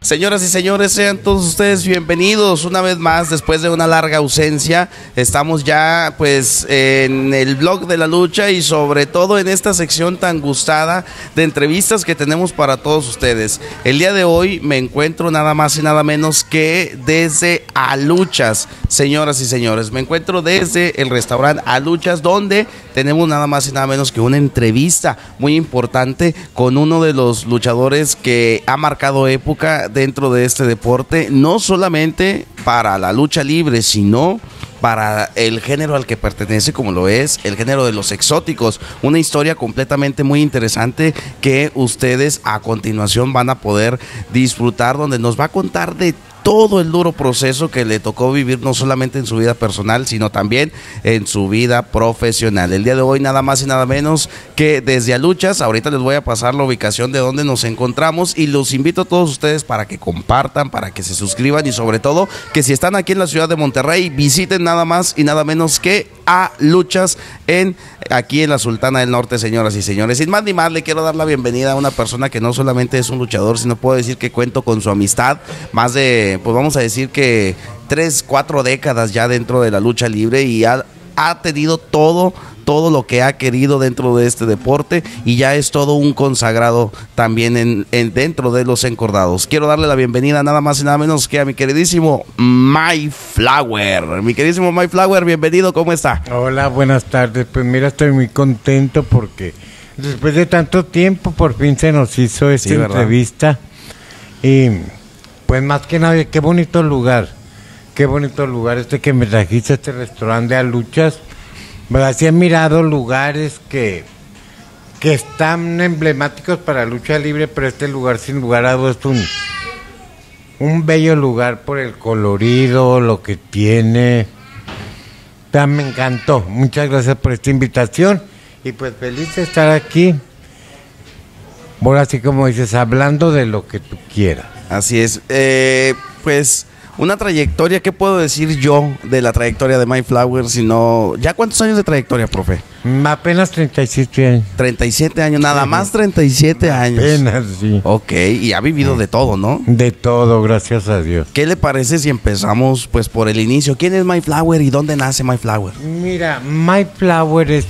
Señoras y señores, sean todos ustedes bienvenidos una vez más después de una larga ausencia. Estamos ya pues en el blog de la lucha y sobre todo en esta sección tan gustada de entrevistas que tenemos para todos ustedes. El día de hoy me encuentro nada más y nada menos que desde Aluchas, señoras y señores. Me encuentro desde el restaurante Aluchas, donde tenemos nada más y nada menos que una entrevista muy importante con uno de los luchadores que ha marcado época dentro de este deporte, no solamente para la lucha libre, sino para el género al que pertenece, como lo es el género de los exóticos. Una historia completamente muy interesante que ustedes a continuación van a poder disfrutar, donde nos va a contar de todo el duro proceso que le tocó vivir, no solamente en su vida personal, sino también en su vida profesional. El día de hoy nada más y nada menos que desde Aluchas. Ahorita les voy a pasar la ubicación de donde nos encontramos y los invito a todos ustedes para que compartan, para que se suscriban y sobre todo que si están aquí en la ciudad de Monterrey, visiten nada más y nada menos que Aluchas aquí en la Sultana del Norte, señoras y señores. Sin más ni más, le quiero dar la bienvenida a una persona que no solamente es un luchador, sino puedo decir que cuento con su amistad, más de, pues vamos a decir que 3, 4 décadas ya dentro de la lucha libre, y ha tenido todo lo que ha querido dentro de este deporte, y ya es todo un consagrado también dentro de los encordados. Quiero darle la bienvenida nada más y nada menos que a mi queridísimo Mayflower. Mi queridísimo Mayflower, bienvenido, ¿cómo está? Hola, buenas tardes. Pues mira, estoy muy contento porque después de tanto tiempo por fin se nos hizo esta entrevista. Y pues más que nada, qué bonito lugar este que me trajiste, este restaurante de Aluchas. Así he mirado lugares que están emblemáticos para lucha libre, pero este lugar sin lugar a dudas es un bello lugar por el colorido, lo que tiene. Me encantó. Muchas gracias por esta invitación y pues feliz de estar aquí. Ahora así como dices, hablando de lo que tú quieras. Así es. Pues una trayectoria, ¿qué puedo decir yo de la trayectoria de Mayflower? Sino, ¿ya cuántos años de trayectoria, profe? Apenas 37 años. 37 años, nada más 37 años. Apenas, sí. Ok, y ha vivido de todo, ¿no? De todo, gracias a Dios. ¿Qué le parece si empezamos pues por el inicio? ¿Quién es Mayflower y dónde nace Mayflower? Mira, Mayflower es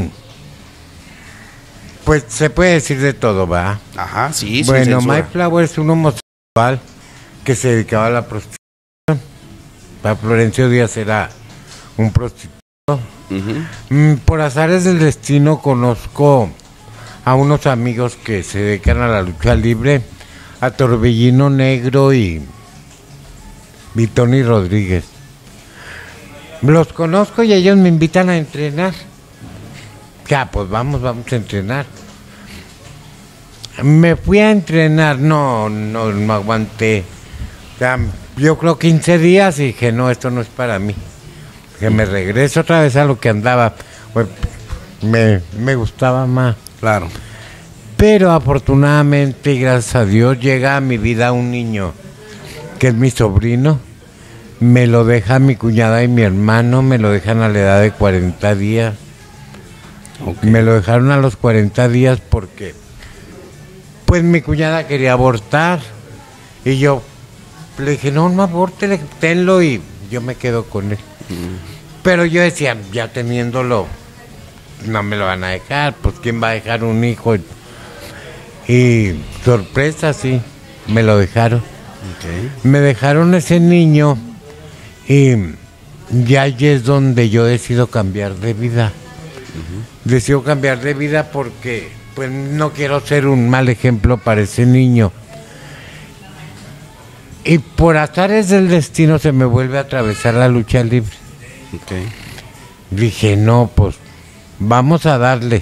pues se puede decir de todo, ¿va? Ajá, sí. Bueno, Mayflower es un homosexual que se dedicaba a la prostitución. Para Florencio Díaz era un prostituto. Por azares del destino conozco a unos amigos que se dedican a la lucha libre, a Torbellino Negro y Tony Rodríguez. Los conozco y ellos me invitan a entrenar. Ya, pues vamos a entrenar. Me fui a entrenar, no aguanté. Ya, yo creo 15 días y dije, no, esto no es para mí. Que me regreso otra vez a lo que andaba. Pues, me gustaba más. Claro. Pero afortunadamente y gracias a Dios llega a mi vida un niño que es mi sobrino. Me lo deja mi cuñada y mi hermano, me lo dejan a la edad de 40 días. Okay. Me lo dejaron a los 40 días porque pues mi cuñada quería abortar y yo le dije, no aborte, tenlo y yo me quedo con él. Pero yo decía, ya teniéndolo, no me lo van a dejar, pues ¿quién va a dejar un hijo? Y sorpresa, sí, me lo dejaron. Okay. Me dejaron ese niño y ya allí es donde yo decido cambiar de vida. Decido cambiar de vida porque pues no quiero ser un mal ejemplo para ese niño. Y por azares del destino se me vuelve a atravesar la lucha libre. Okay. Dije, no, pues vamos a darle.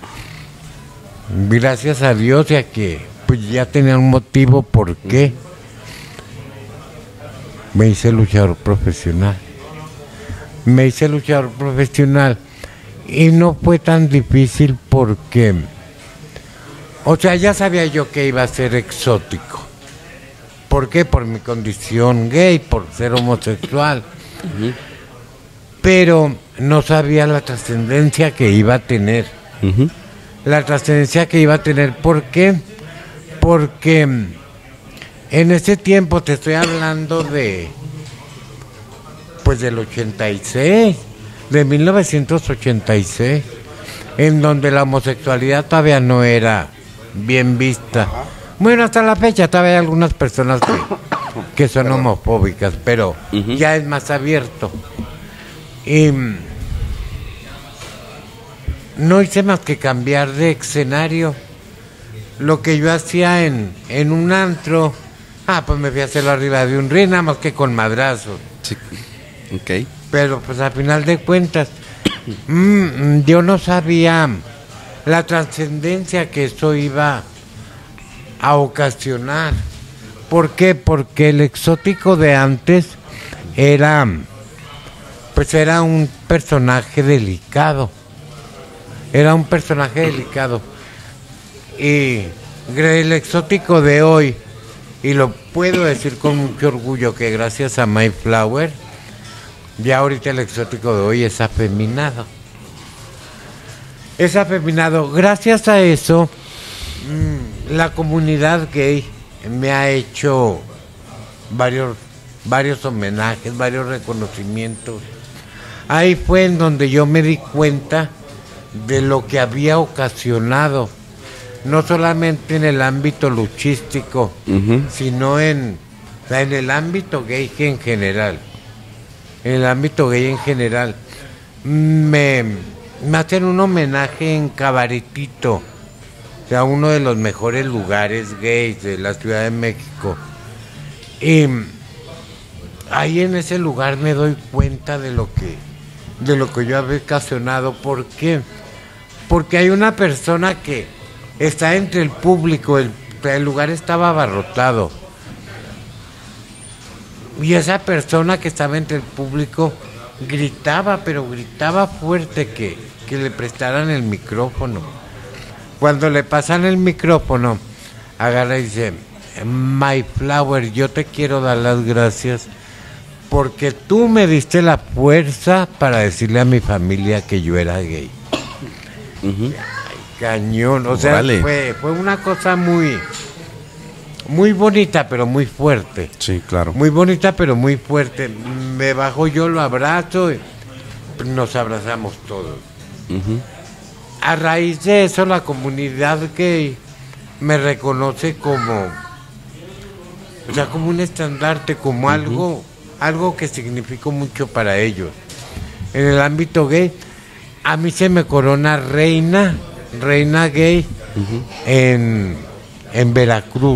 Gracias a Dios, ya que pues ya tenía un motivo por qué. Me hice luchador profesional. Y no fue tan difícil porque, o sea, ya sabía yo que iba a ser exótico. ¿Por qué? Por mi condición gay, por ser homosexual. Pero no sabía la trascendencia que iba a tener. La trascendencia que iba a tener, ¿por qué? Porque En ese tiempo te estoy hablando de, pues del 86, de 1986, en donde la homosexualidad todavía no era bien vista. Bueno, hasta la fecha todavía hay algunas personas que son homofóbicas, pero ya es más abierto. Y no hice más que cambiar de escenario. Lo que yo hacía en un antro, pues me fui a hacerlo arriba de un ring, nada más que con madrazos. Sí. Ok. Pero pues al final de cuentas, yo no sabía la trascendencia que eso iba a ocasionar. ¿Por qué? Porque el exótico de antes era un personaje delicado. Era un personaje delicado. Y el exótico de hoy, y lo puedo decir con mucho orgullo, que gracias a My Flower, ya ahorita el exótico de hoy es afeminado. Es afeminado. Gracias a eso, la comunidad gay me ha hecho varios homenajes, varios reconocimientos. Ahí fue en donde yo me di cuenta de lo que había ocasionado, no solamente en el ámbito luchístico, sino en el ámbito gay en general. En el ámbito gay en general. Me hacen un homenaje en Cabaretito, o sea, uno de los mejores lugares gays de la Ciudad de México. Y ahí en ese lugar me doy cuenta de lo que yo había ocasionado. ¿Por qué? Porque hay una persona que está entre el público, el lugar estaba abarrotado. Y esa persona que estaba entre el público gritaba, pero gritaba fuerte que le prestaran el micrófono. Cuando le pasan el micrófono, agarra y dice: My Flower, yo te quiero dar las gracias porque tú me diste la fuerza para decirle a mi familia que yo era gay. Ay, cañón, o sea, fue una cosa muy bonita, pero muy fuerte. Sí, claro. Muy bonita, pero muy fuerte. Me bajo yo, lo abrazo y nos abrazamos todos. A raíz de eso, la comunidad gay me reconoce como un estandarte, como algo que significó mucho para ellos. En el ámbito gay, a mí se me corona reina gay en Veracruz.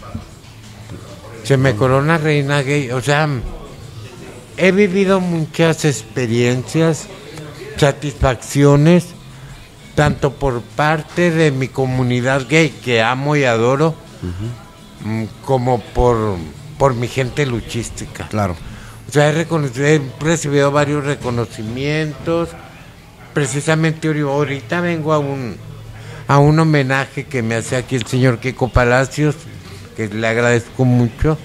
Se me corona reina gay, o sea, he vivido muchas experiencias, satisfacciones, tanto por parte de mi comunidad gay, que amo y adoro, como por mi gente luchística. Claro. O sea, he recibido varios reconocimientos. Precisamente ahorita vengo a un homenaje que me hace aquí el señor Kiko Palacios, que le agradezco mucho.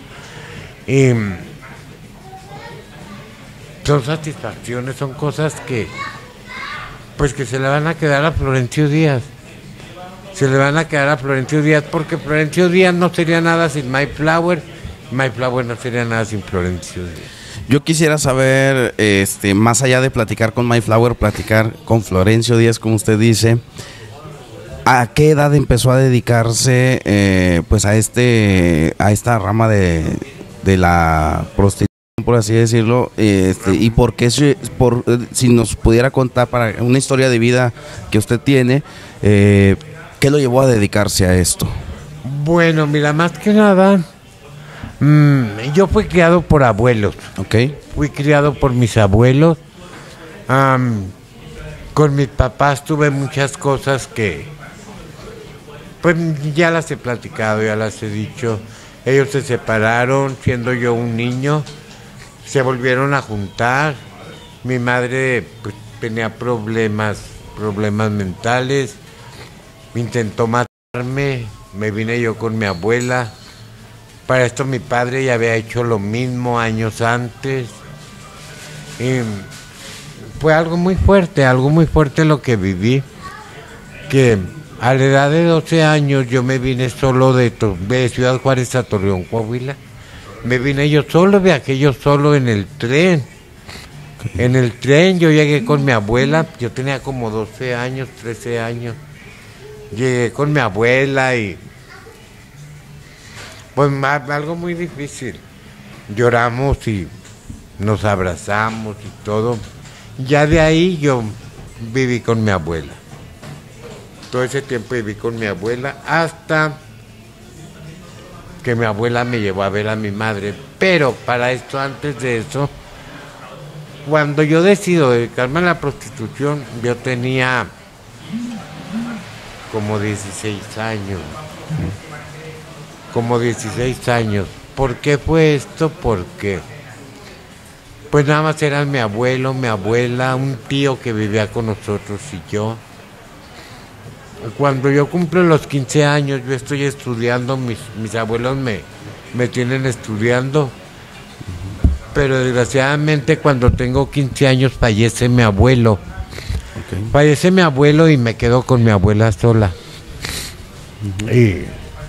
Son satisfacciones, son cosas que se le van a quedar a Florencio Díaz. Se le van a quedar a Florencio Díaz, porque Florencio Díaz no sería nada sin My Flower, My Flower no sería nada sin Florencio Díaz. Yo quisiera saber, más allá de platicar con My Flower, platicar con Florencio Díaz, como usted dice, ¿a qué edad empezó a dedicarse pues a esta rama de la prostitución, por así decirlo? Y por qué, si nos pudiera contar para una historia de vida que usted tiene, ¿qué lo llevó a dedicarse a esto? Bueno, mira, más que nada, yo fui criado por abuelos. Okay. Fui criado por mis abuelos. Con mis papás tuve muchas cosas que, pues ya las he platicado, ya las he dicho. Ellos se separaron siendo yo un niño, se volvieron a juntar. Mi madre pues tenía problemas mentales, intentó matarme, me vine yo con mi abuela. Para esto mi padre ya había hecho lo mismo años antes. Y fue algo muy fuerte lo que viví, que A la edad de 12 años yo me vine solo de Ciudad Juárez a Torreón, Coahuila. Me vine yo solo, viajé yo solo en el tren. En el tren yo llegué con mi abuela, yo tenía como 12 años, 13 años. Llegué con mi abuela y pues algo muy difícil. Lloramos y nos abrazamos y todo. Ya de ahí yo viví con mi abuela. Todo ese tiempo viví con mi abuela hasta que mi abuela me llevó a ver a mi madre. Pero para esto, antes de eso, cuando yo decido dedicarme a la prostitución, yo tenía como 16 años. Como 16 años. ¿Por qué fue esto? Porque pues nada más eran mi abuelo, mi abuela, un tío que vivía con nosotros y yo. Cuando yo cumplo los 15 años, yo estoy estudiando, mis abuelos me tienen estudiando, pero desgraciadamente cuando tengo 15 años fallece mi abuelo. Okay. Fallece mi abuelo y me quedo con mi abuela sola. Y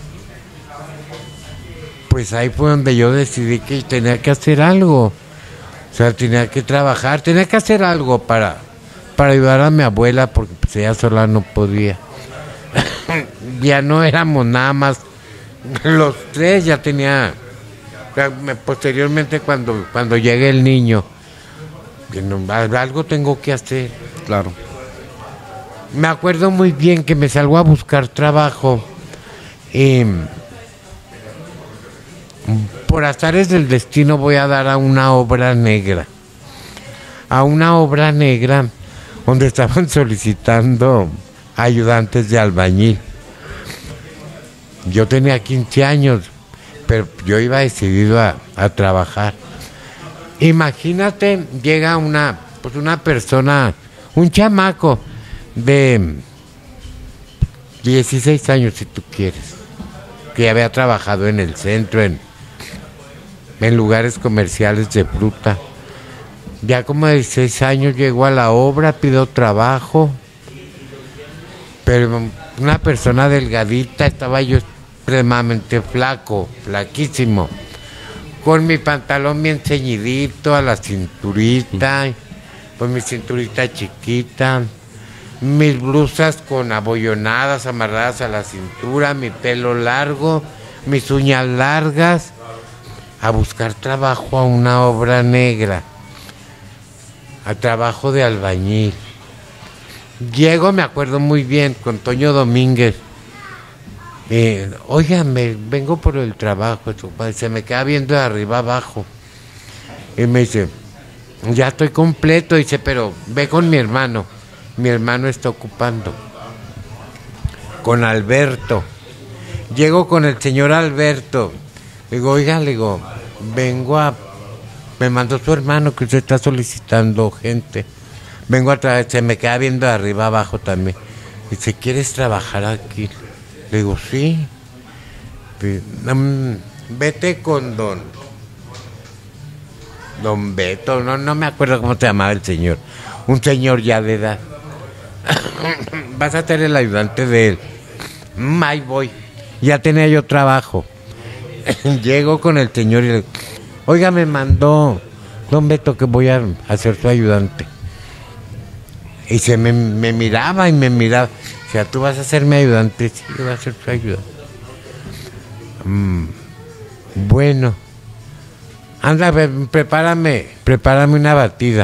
pues ahí fue donde yo decidí que tenía que hacer algo. O sea, tenía que trabajar, tenía que hacer algo para ayudar a mi abuela, porque pues ella sola no podía. Ya no éramos nada más los tres, ya tenía, posteriormente cuando llegue el niño, algo tengo que hacer. Claro. Me acuerdo muy bien que me salgo a buscar trabajo y por azares del destino voy a dar a una obra negra. A una obra negra donde estaban solicitando ayudantes de albañil. Yo tenía 15 años, pero yo iba decidido a trabajar. Imagínate, llega una persona, un chamaco de 16 años, si tú quieres, que había trabajado en el centro, en lugares comerciales de fruta. Ya como de 16 años llegó a la obra, pidió trabajo, pero una persona delgadita, estaba yo extremadamente flaco, flaquísimo, con mi pantalón bien ceñidito a la cinturita, pues mi cinturita chiquita, mis blusas con abollonadas amarradas a la cintura, mi pelo largo, mis uñas largas, a buscar trabajo a una obra negra, a trabajo de albañil. Llego, me acuerdo muy bien, con Toño Domínguez. Oiga, vengo por el trabajo, se me queda viendo de arriba abajo. Y me dice, ya estoy completo, dice, pero ve con mi hermano. Mi hermano está ocupando. Con Alberto. Llego con el señor Alberto. Le digo, oiga, me mandó su hermano que usted está solicitando gente. Vengo a trabajar, se me queda viendo de arriba abajo también. Dice, ¿quieres trabajar aquí? Le digo, sí. Vete con don Beto, no me acuerdo cómo se llamaba el señor. Un señor ya de edad. Vas a ser el ayudante de él. Ahí voy. Ya tenía yo trabajo. Llego con el señor y le digo, oiga, me mandó don Beto que voy a ser su ayudante. Y se me miraba y me miraba. O sea, tú vas a ser mi ayudante. Sí, yo voy a ser tu ayudante. Bueno. Anda, prepárame una batida.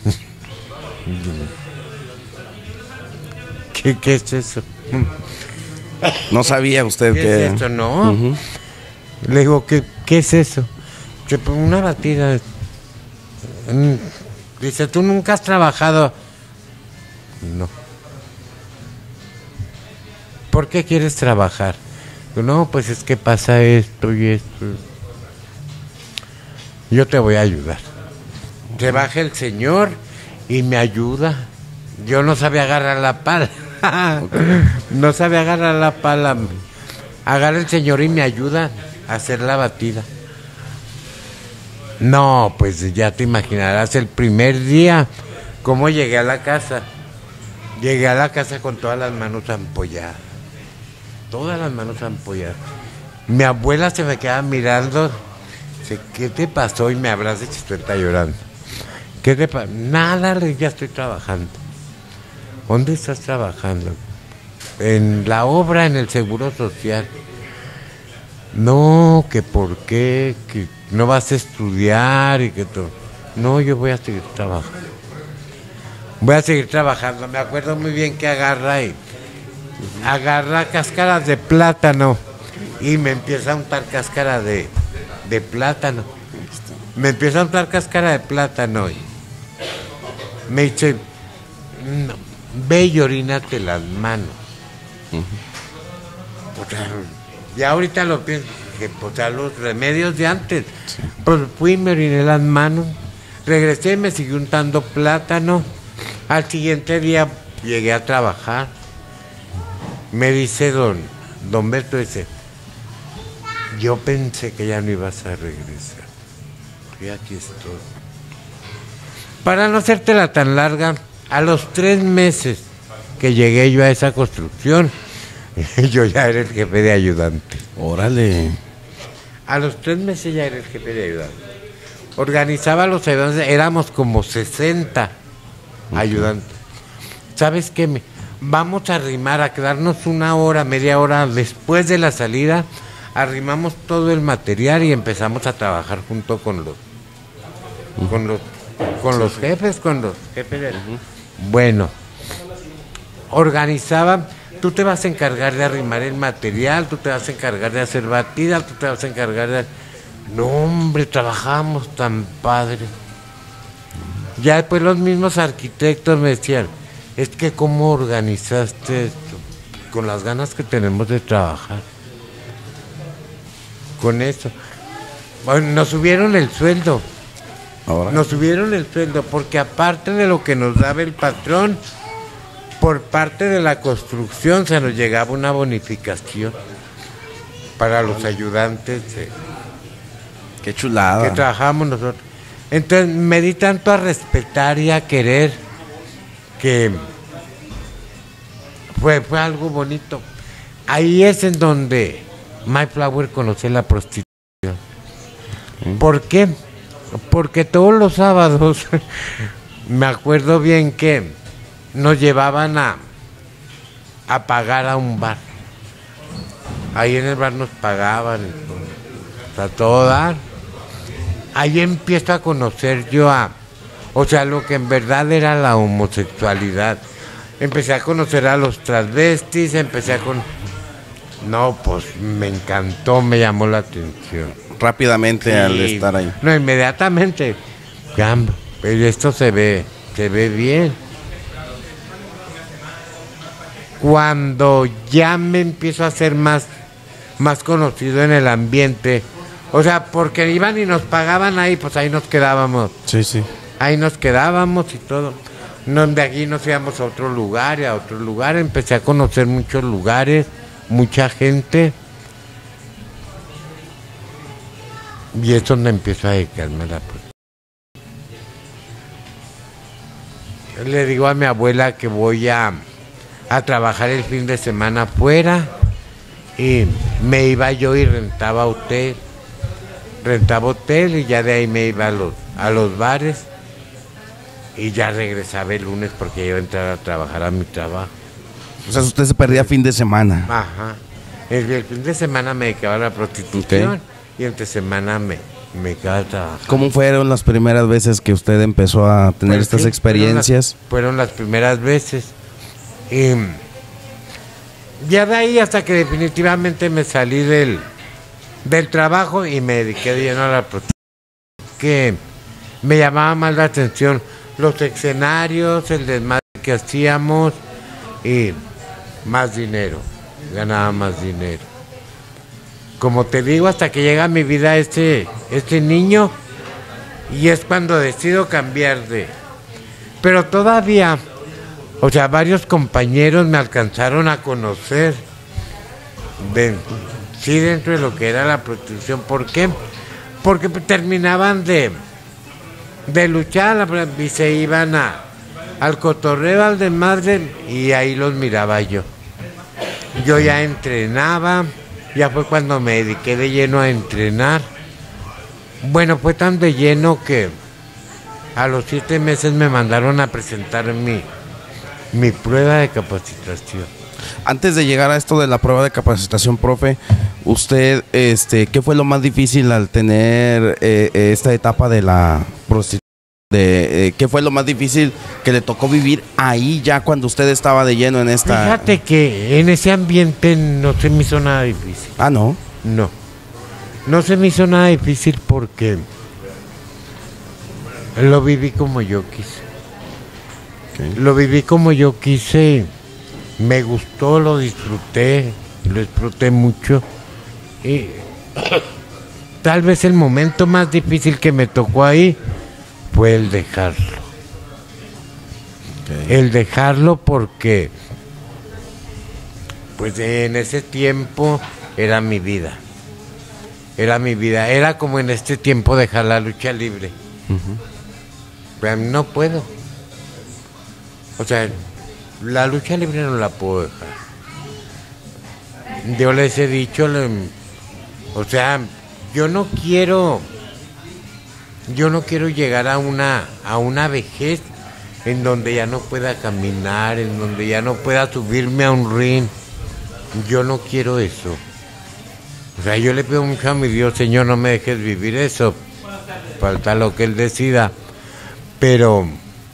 ¿Qué es eso? No sabía usted ¿Qué es esto? No. Uh-huh. Le digo, ¿qué es eso? Una batida. Dice, ¿tú nunca has trabajado? No. ¿Por qué quieres trabajar? No, pues es que pasa esto y esto. Yo te voy a ayudar. Se baja el señor y me ayuda. Yo no sabía agarrar la pala. No sabía agarrar la pala. Agarra el señor y me ayuda a hacer la batida. No, pues ya te imaginarás el primer día cómo llegué a la casa. Llegué a la casa con todas las manos ampolladas. todas las manos ampolladas. Mi abuela se me queda mirando, dice, ¿qué te pasó? Y me abraza y Chispeta llorando. ¿Qué te pasó? Nada, ya estoy trabajando. ¿Dónde estás trabajando? En la obra, en el Seguro Social. No, que por qué, que no vas a estudiar y que todo. No, yo voy a seguir trabajando. Voy a seguir trabajando. Me acuerdo muy bien que agarra cáscaras de plátano y me empieza a untar cáscara de plátano. Me empieza a untar cáscara de plátano y me dice, no, ve y orínate las manos. O sea, ya ahorita lo pienso, que pues a los remedios de antes. Sí. Pues fui y me oriné las manos, regresé y me siguió untando plátano. Al siguiente día llegué a trabajar. Me dice don Berto, dice, yo pensé que ya no ibas a regresar. Y aquí estoy. Para no hacértela tan larga, a los 3 meses que llegué yo a esa construcción, yo ya era el jefe de ayudante. Órale. A los 3 meses ya era el jefe de ayudante. Organizaba los ayudantes, éramos como 60 ayudantes. ¿Sabes qué? Vamos a arrimar, a quedarnos 1 hora, media hora después de la salida, arrimamos todo el material y empezamos a trabajar junto con los jefes de... Bueno, organizaban, tú te vas a encargar de arrimar el material, tú te vas a encargar de hacer batida, tú te vas a encargar de... No, hombre, trabajábamos tan padre. Ya después los mismos arquitectos me decían, es que cómo organizaste esto, con las ganas que tenemos de trabajar. Con eso. Bueno, nos subieron el sueldo. ¿Ahora? Nos subieron el sueldo porque aparte de lo que nos daba el patrón, por parte de la construcción se nos llegaba una bonificación para los ayudantes. Qué chulada. Que trabajábamos nosotros. Entonces me di tanto a respetar y a querer que fue algo bonito. Ahí es en donde Mayflower conocí la prostitución. ¿Por qué? Porque todos los sábados me acuerdo bien que nos llevaban a pagar a un bar. Ahí en el bar nos pagaban a todo dar. Ahí empiezo a conocer yo o sea, lo que en verdad era la homosexualidad. Empecé a conocer a los transvestis, No, pues me encantó, me llamó la atención. Rápidamente al estar ahí. No, inmediatamente. Pero esto se ve bien. Cuando ya me empiezo a hacer más conocido en el ambiente, o sea, porque iban y nos pagaban ahí, pues ahí nos quedábamos. Sí, sí. Ahí nos quedábamos y todo. De aquí nos íbamos a otro lugar y a otro lugar. Empecé a conocer muchos lugares, mucha gente. Y es donde empiezo a dedicarme a la prostitución. Le digo a mi abuela que voy a trabajar el fin de semana afuera y me iba yo y rentaba hotel y ya de ahí me iba a los bares y ya regresaba el lunes porque yo iba a entrar a trabajar a mi trabajo. O sea, usted se perdía fin de semana. Ajá. El fin de semana me dedicaba a la prostitución y entre semana me quedaba a trabajar. ¿Cómo fueron las primeras veces que usted empezó a tener estas experiencias? Fueron las primeras veces. Y ya de ahí hasta que definitivamente me salí del trabajo y me dediqué de lleno a la prostitución. Que me llamaba más la atención los escenarios, el desmadre que hacíamos y más dinero, ganaba más dinero. Como te digo, hasta que llega a mi vida este niño y es cuando decido cambiar Pero todavía, o sea, varios compañeros me alcanzaron a conocer dentro de lo que era la prostitución. ¿Por qué? Porque terminaban de luchar y se iban al cotorreo, al desmadre, y ahí los miraba yo. Yo ya entrenaba, ya fue cuando me dediqué de lleno a entrenar. Bueno, fue tan de lleno que a los 7 meses me mandaron a presentar mi prueba de capacitación. Antes de llegar a esto de la prueba de capacitación, profe, usted, ¿qué fue lo más difícil al tener esta etapa de la prostitución? ¿Qué fue lo más difícil que le tocó vivir ahí ya cuando usted estaba de lleno en esta? Fíjate que en ese ambiente no se me hizo nada difícil. Ah, ¿no? No se me hizo nada difícil porque lo viví como yo quise. Okay. Lo viví como yo quise, me gustó, lo disfruté mucho. Y tal vez el momento más difícil que me tocó ahí fue el dejarlo. Okay. El dejarlo porque pues en ese tiempo era mi vida. Era como en este tiempo dejar la lucha libre. Pero no puedo. O sea, la lucha libre no la puedo dejar. Yo les he dicho, o sea, yo no quiero llegar a una vejez en donde ya no pueda caminar, en donde ya no pueda subirme a un ring. Yo no quiero eso. O sea, yo le pido mucho a mi Dios, Señor, no me dejes vivir eso. Falta lo que Él decida. Pero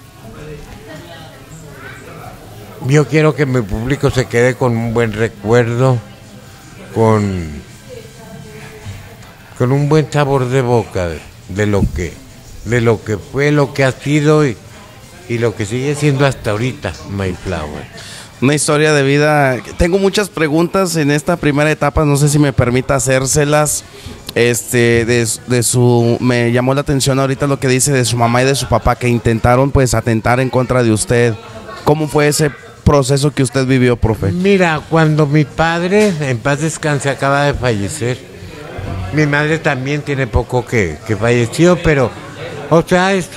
yo quiero que mi público se quede con un buen recuerdo, con un buen sabor de boca de lo que fue, lo que ha sido y lo que sigue siendo hasta ahorita, Mayflower. Una historia de vida. Tengo muchas preguntas en esta primera etapa, no sé si me permita hacérselas. Me llamó la atención ahorita lo que dice de su mamá y de su papá, que intentaron pues atentar en contra de usted. ¿Cómo fue ese proceso que usted vivió, profe? Mira, cuando mi padre, en paz descanse, acaba de fallecer, mi madre también tiene poco que falleció, pero, o sea, es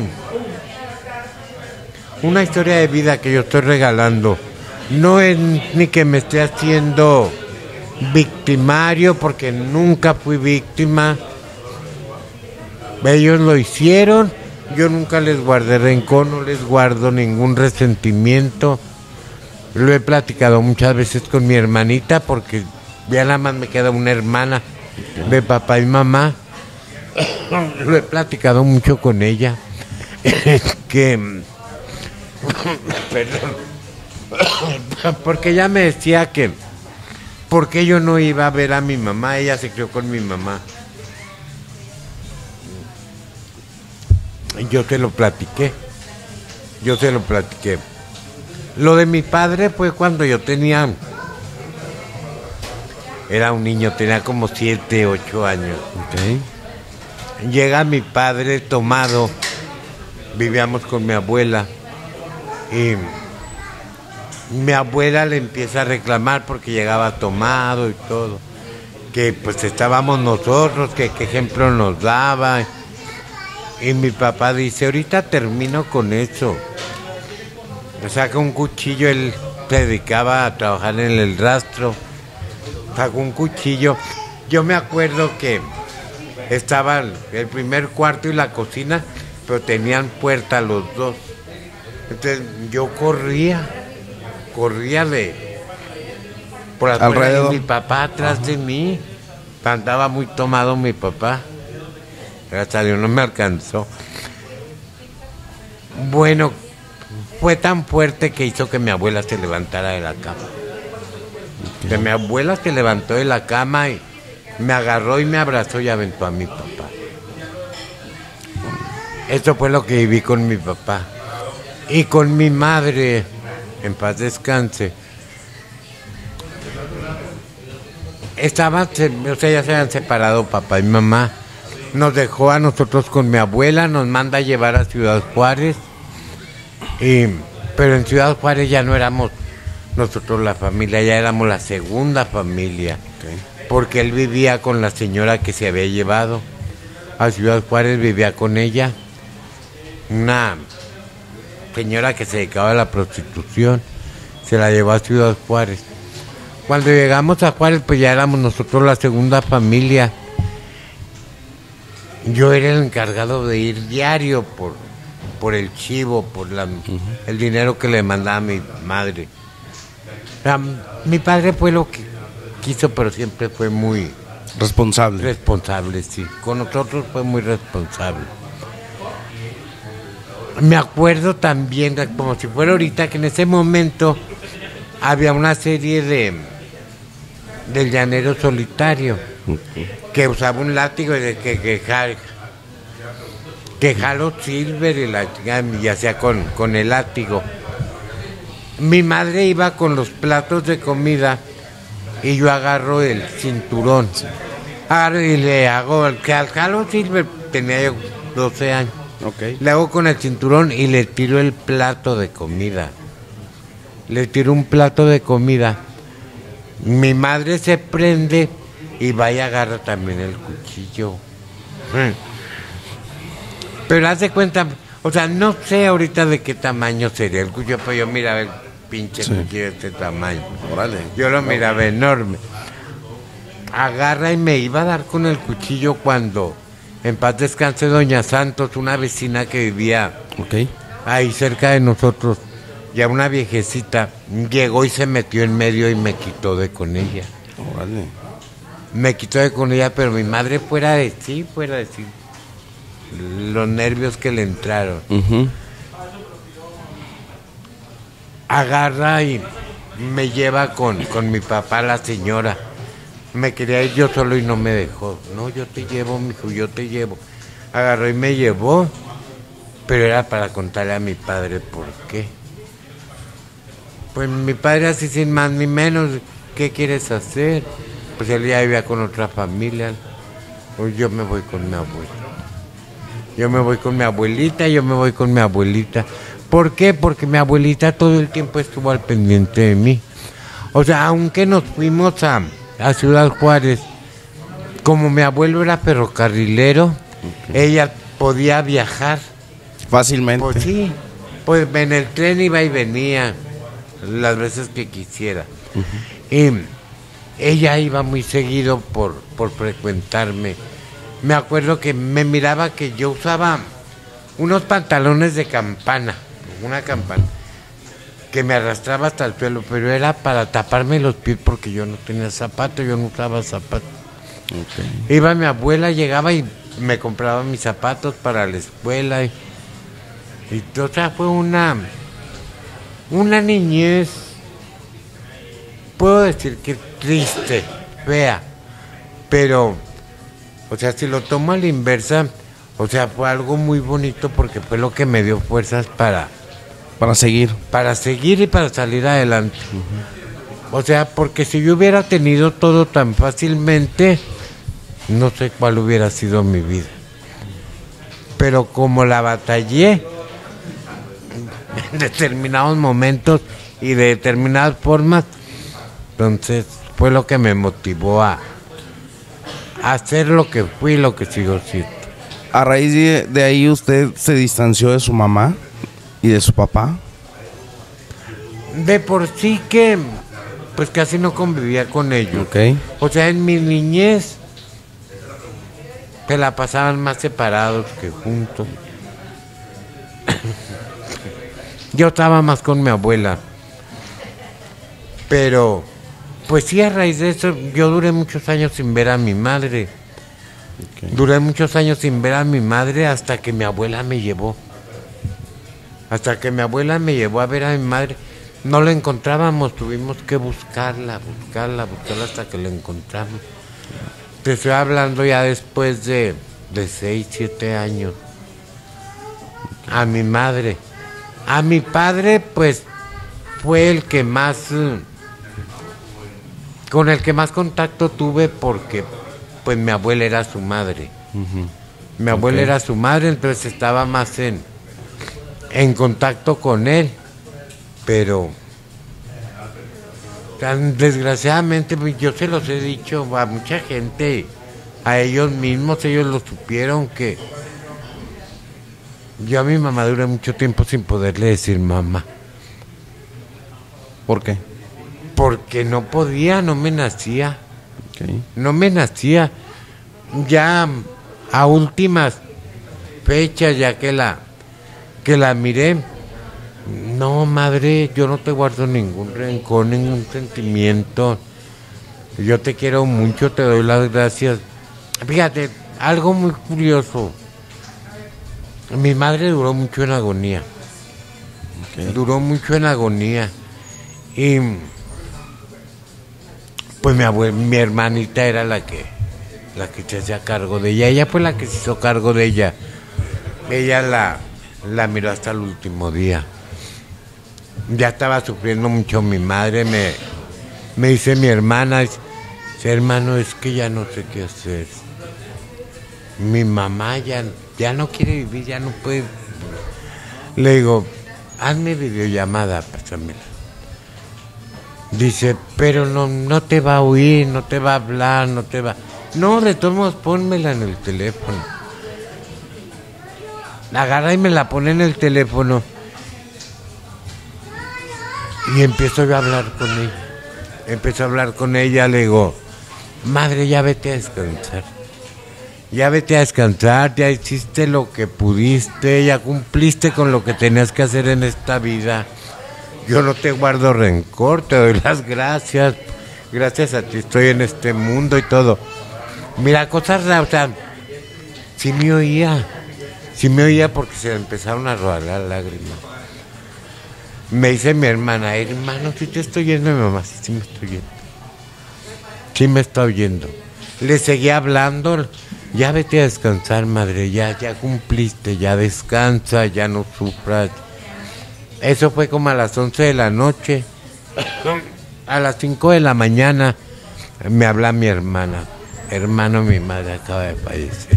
una historia de vida que yo estoy regalando. No es ni que me esté haciendo victimario, porque nunca fui víctima. Ellos lo hicieron, yo nunca les guardé rencor, no les guardo ningún resentimiento. Lo he platicado muchas veces con mi hermanita, porque ya nada más me queda una hermana de papá y mamá. Lo he platicado mucho con ella. Que perdón. Porque ella me decía que ¿por qué yo no iba a ver a mi mamá? Ella se crió con mi mamá. Yo se lo platiqué. Lo de mi padre fue cuando yo era un niño, tenía como 7, 8 años. Okay. Llega mi padre tomado, vivíamos con mi abuela y mi abuela le empieza a reclamar porque llegaba tomado y todo, que pues estábamos nosotros, que qué ejemplo nos daba. Y mi papá dice, ahorita termino con eso. Me saca un cuchillo, él se dedicaba a trabajar en el rastro, sacó un cuchillo. Yo me acuerdo que estaba el primer cuarto y la cocina, pero tenían puerta los dos. Entonces yo corría por afuera y mi papá atrás de mí. Andaba muy tomado mi papá. Gracias a Dios no me alcanzó. Bueno, fue tan fuerte que hizo que mi abuela se levantara de la cama. Okay. Que mi abuela se levantó de la cama y me agarró y me abrazó y aventó a mi papá. Eso fue lo que viví con mi papá. Y con mi madre, en paz descanse, ya se habían separado papá y mamá. Nos dejó a nosotros con mi abuela, nos manda a llevar a Ciudad Juárez. Pero en Ciudad Juárez ya no éramos nosotros la familia, ya éramos la segunda familia. Okay. Porque él vivía con la señora que se había llevado a Ciudad Juárez, vivía con ella. Una señora que se dedicaba a la prostitución, se la llevó a Ciudad Juárez. Cuando llegamos a Juárez, pues ya éramos nosotros la segunda familia. Yo era el encargado de ir diario por el chivo, el dinero que le mandaba a mi madre. Mi padre fue lo que quiso, pero siempre fue muy responsable, sí. Con nosotros fue muy responsable. Me acuerdo también, como si fuera ahorita, que en ese momento había una serie del llanero solitario, que usaba un látigo y que Jalo Silver y hacía con el látigo. Mi madre iba con los platos de comida y yo agarro el cinturón. Agarro y le hago, que al Jalo Silver tenía yo 12 años. Okay. Le hago con el cinturón y le tiro el plato de comida. Le tiro un plato de comida. Mi madre se prende y va y agarra también el cuchillo. Pero haz de cuenta, o sea, no sé ahorita de qué tamaño sería el cuchillo, pero yo miraba el pinche cuchillo de este tamaño. Órale. Yo lo miraba enorme. Agarra y me iba a dar con el cuchillo cuando, en paz descanse, doña Santos, una vecina que vivía ahí cerca de nosotros, ya una viejecita, llegó y se metió en medio y me quitó de con ella. Órale. Me quitó de con ella, pero mi madre fuera de sí, los nervios que le entraron. Agarra y me lleva con mi papá, la señora. Me quería ir yo solo y no me dejó. No, yo te llevo, mijo, yo te llevo. Agarró y me llevó, pero era para contarle a mi padre por qué. Pues mi padre así sin más ni menos, ¿qué quieres hacer? Pues él ya vivía con otra familia. Pues yo me voy con mi abuela. Yo me voy con mi abuelita. ¿Por qué? Porque mi abuelita todo el tiempo estuvo al pendiente de mí. O sea, aunque nos fuimos a Ciudad Juárez, como mi abuelo era ferrocarrilero, ella podía viajar. Fácilmente. Pues sí, pues en el tren iba y venía las veces que quisiera. Y ella iba muy seguido por frecuentarme. Me acuerdo que me miraba que yo usaba unos pantalones de campana, una campana, que me arrastraba hasta el suelo, pero era para taparme los pies porque yo no tenía zapatos, yo no usaba zapatos. Iba mi abuela, llegaba y me compraba mis zapatos para la escuela. Y o sea, fue una niñez, puedo decir que triste, fea, pero, o sea, si lo tomo a la inversa, o sea, fue algo muy bonito porque fue lo que me dio fuerzas para seguir y para salir adelante. O sea, porque si yo hubiera tenido todo tan fácilmente, no sé cuál hubiera sido mi vida. Pero como la batallé en determinados momentos y de determinadas formas, entonces fue lo que me motivó a hacer lo que fui y lo que sigo siendo. A raíz de ahí, ¿usted se distanció de su mamá y de su papá? De por sí que pues casi no convivía con ellos. O sea, en mi niñez se la pasaban más separados que juntos. Yo estaba más con mi abuela. Pero pues sí, a raíz de eso yo duré muchos años sin ver a mi madre. Duré muchos años sin ver a mi madre hasta que mi abuela me llevó. Hasta que mi abuela me llevó a ver a mi madre. No la encontrábamos, tuvimos que buscarla hasta que la encontramos. Te estoy hablando ya después de 6, 7 años. A mi madre. A mi padre, pues, fue el que más... con el que más contacto tuve porque, pues, mi abuela era su madre. Mi abuela era su madre, entonces estaba más en contacto con él. Pero desgraciadamente yo se los he dicho a mucha gente, a ellos mismos, ellos lo supieron, que yo a mi mamá duré mucho tiempo sin poderle decir mamá. ¿Por qué? Porque no podía, no me nacía. Okay. No me nacía. Ya a últimas fechas, ya que la miré, no, madre, yo no te guardo ningún rencor, ningún sentimiento. Yo te quiero mucho, te doy las gracias. Fíjate, algo muy curioso. Mi madre duró mucho en agonía. Okay. Duró mucho en agonía. Y pues mi hermanita era la que se hacía cargo de ella. Ella fue la que se hizo cargo de ella. Ella la miró hasta el último día. Ya estaba sufriendo mucho mi madre. Me dice mi hermana, dice, hermano, es que ya no sé qué hacer. Mi mamá ya no quiere vivir, ya no puede. Le digo, hazme videollamada, pásamela. Dice, pero no te va a oír, no te va a hablar, no te va... No, de todos modos, pónmela en el teléfono. Agarra y me la pone en el teléfono. Y empiezo yo a hablar con ella. Empiezo a hablar con ella, le digo, madre, ya vete a descansar. Ya vete a descansar, ya hiciste lo que pudiste, ya cumpliste con lo que tenías que hacer en esta vida. Yo no te guardo rencor, te doy las gracias. Gracias a ti estoy en este mundo y todo. Mira, cosas raras, o sea, sí me oía porque se me empezaron a rodar las lágrimas. Me dice mi hermana, hermano, sí te estoy oyendo, mi mamá, sí me estoy oyendo. Sí me está oyendo. Le seguí hablando, ya vete a descansar, madre, ya cumpliste, ya descansa, ya no sufras. Eso fue como a las 11 de la noche. A las 5 de la mañana me habla mi hermana. Hermano, mi madre acaba de fallecer.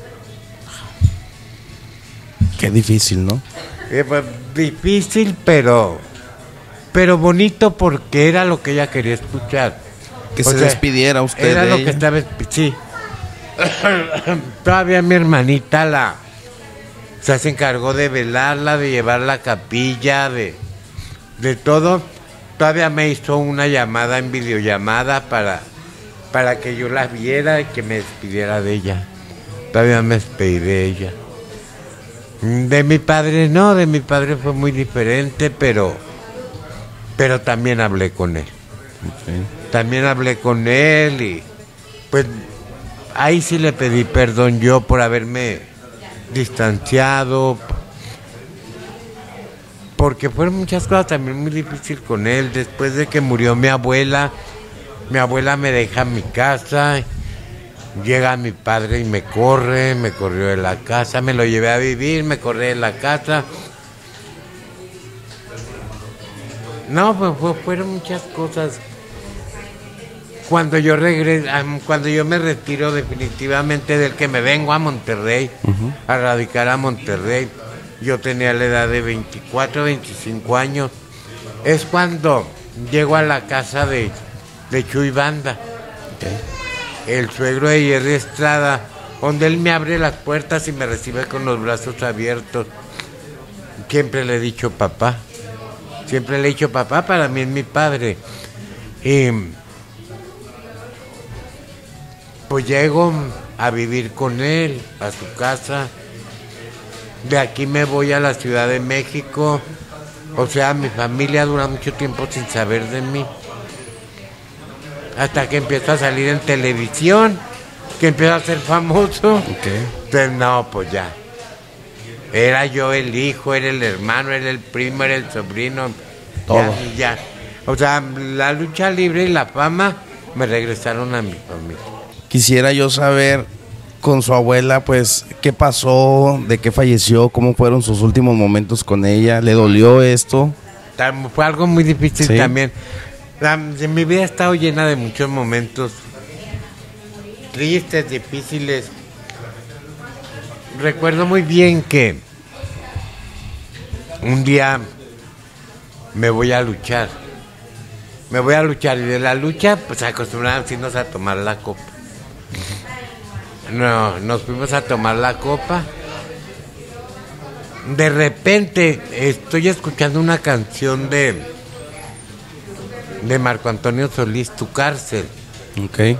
Qué difícil, ¿no? Pues, difícil, pero bonito porque era lo que ella quería escuchar. Que se despidiera usted era de lo ella. Que estaba, sí. Todavía mi hermanita se encargó de velarla, de llevarla a capilla, de todo. Todavía me hizo una llamada en videollamada para que yo la viera y que me despidiera de ella. Todavía me despedí de ella. De mi padre no, de mi padre fue muy diferente, pero también hablé con él. Okay. También hablé con él y pues ahí sí le pedí perdón yo por haberme distanciado, porque fueron muchas cosas también muy difíciles con él. Después de que murió mi abuela me deja en mi casa, llega mi padre y me corrió de la casa, me lo llevé a vivir, me corrió de la casa. No, pues fueron muchas cosas. Cuando yo me retiro definitivamente del que me vengo a Monterrey, a radicar a Monterrey, yo tenía la edad de 24, 25 años. Es cuando llego a la casa de Chuy Banda, el suegro de Jerry Estrada, donde él me abre las puertas y me recibe con los brazos abiertos. Siempre le he dicho papá, para mí es mi padre. Y pues llego a vivir con él, a su casa. De aquí me voy a la Ciudad de México. O sea, mi familia dura mucho tiempo sin saber de mí. Hasta que empiezo a salir en televisión, que empiezo a ser famoso. Okay. Entonces, no, pues ya. Era yo el hijo, era el hermano, era el primo, era el sobrino. Todo. Ya. O sea, la lucha libre y la fama me regresaron a mi familia. Quisiera yo saber con su abuela, pues, qué pasó, de qué falleció, cómo fueron sus últimos momentos con ella. ¿Le dolió esto? Fue algo muy difícil, ¿sí? También. Mi vida ha estado llena de muchos momentos tristes, difíciles. Recuerdo muy bien que un día me voy a luchar y de la lucha pues acostumbramos irnos a tomar la copa. No, nos fuimos a tomar la copa. De repente estoy escuchando una canción de Marco Antonio Solís, Tu cárcel. Ok.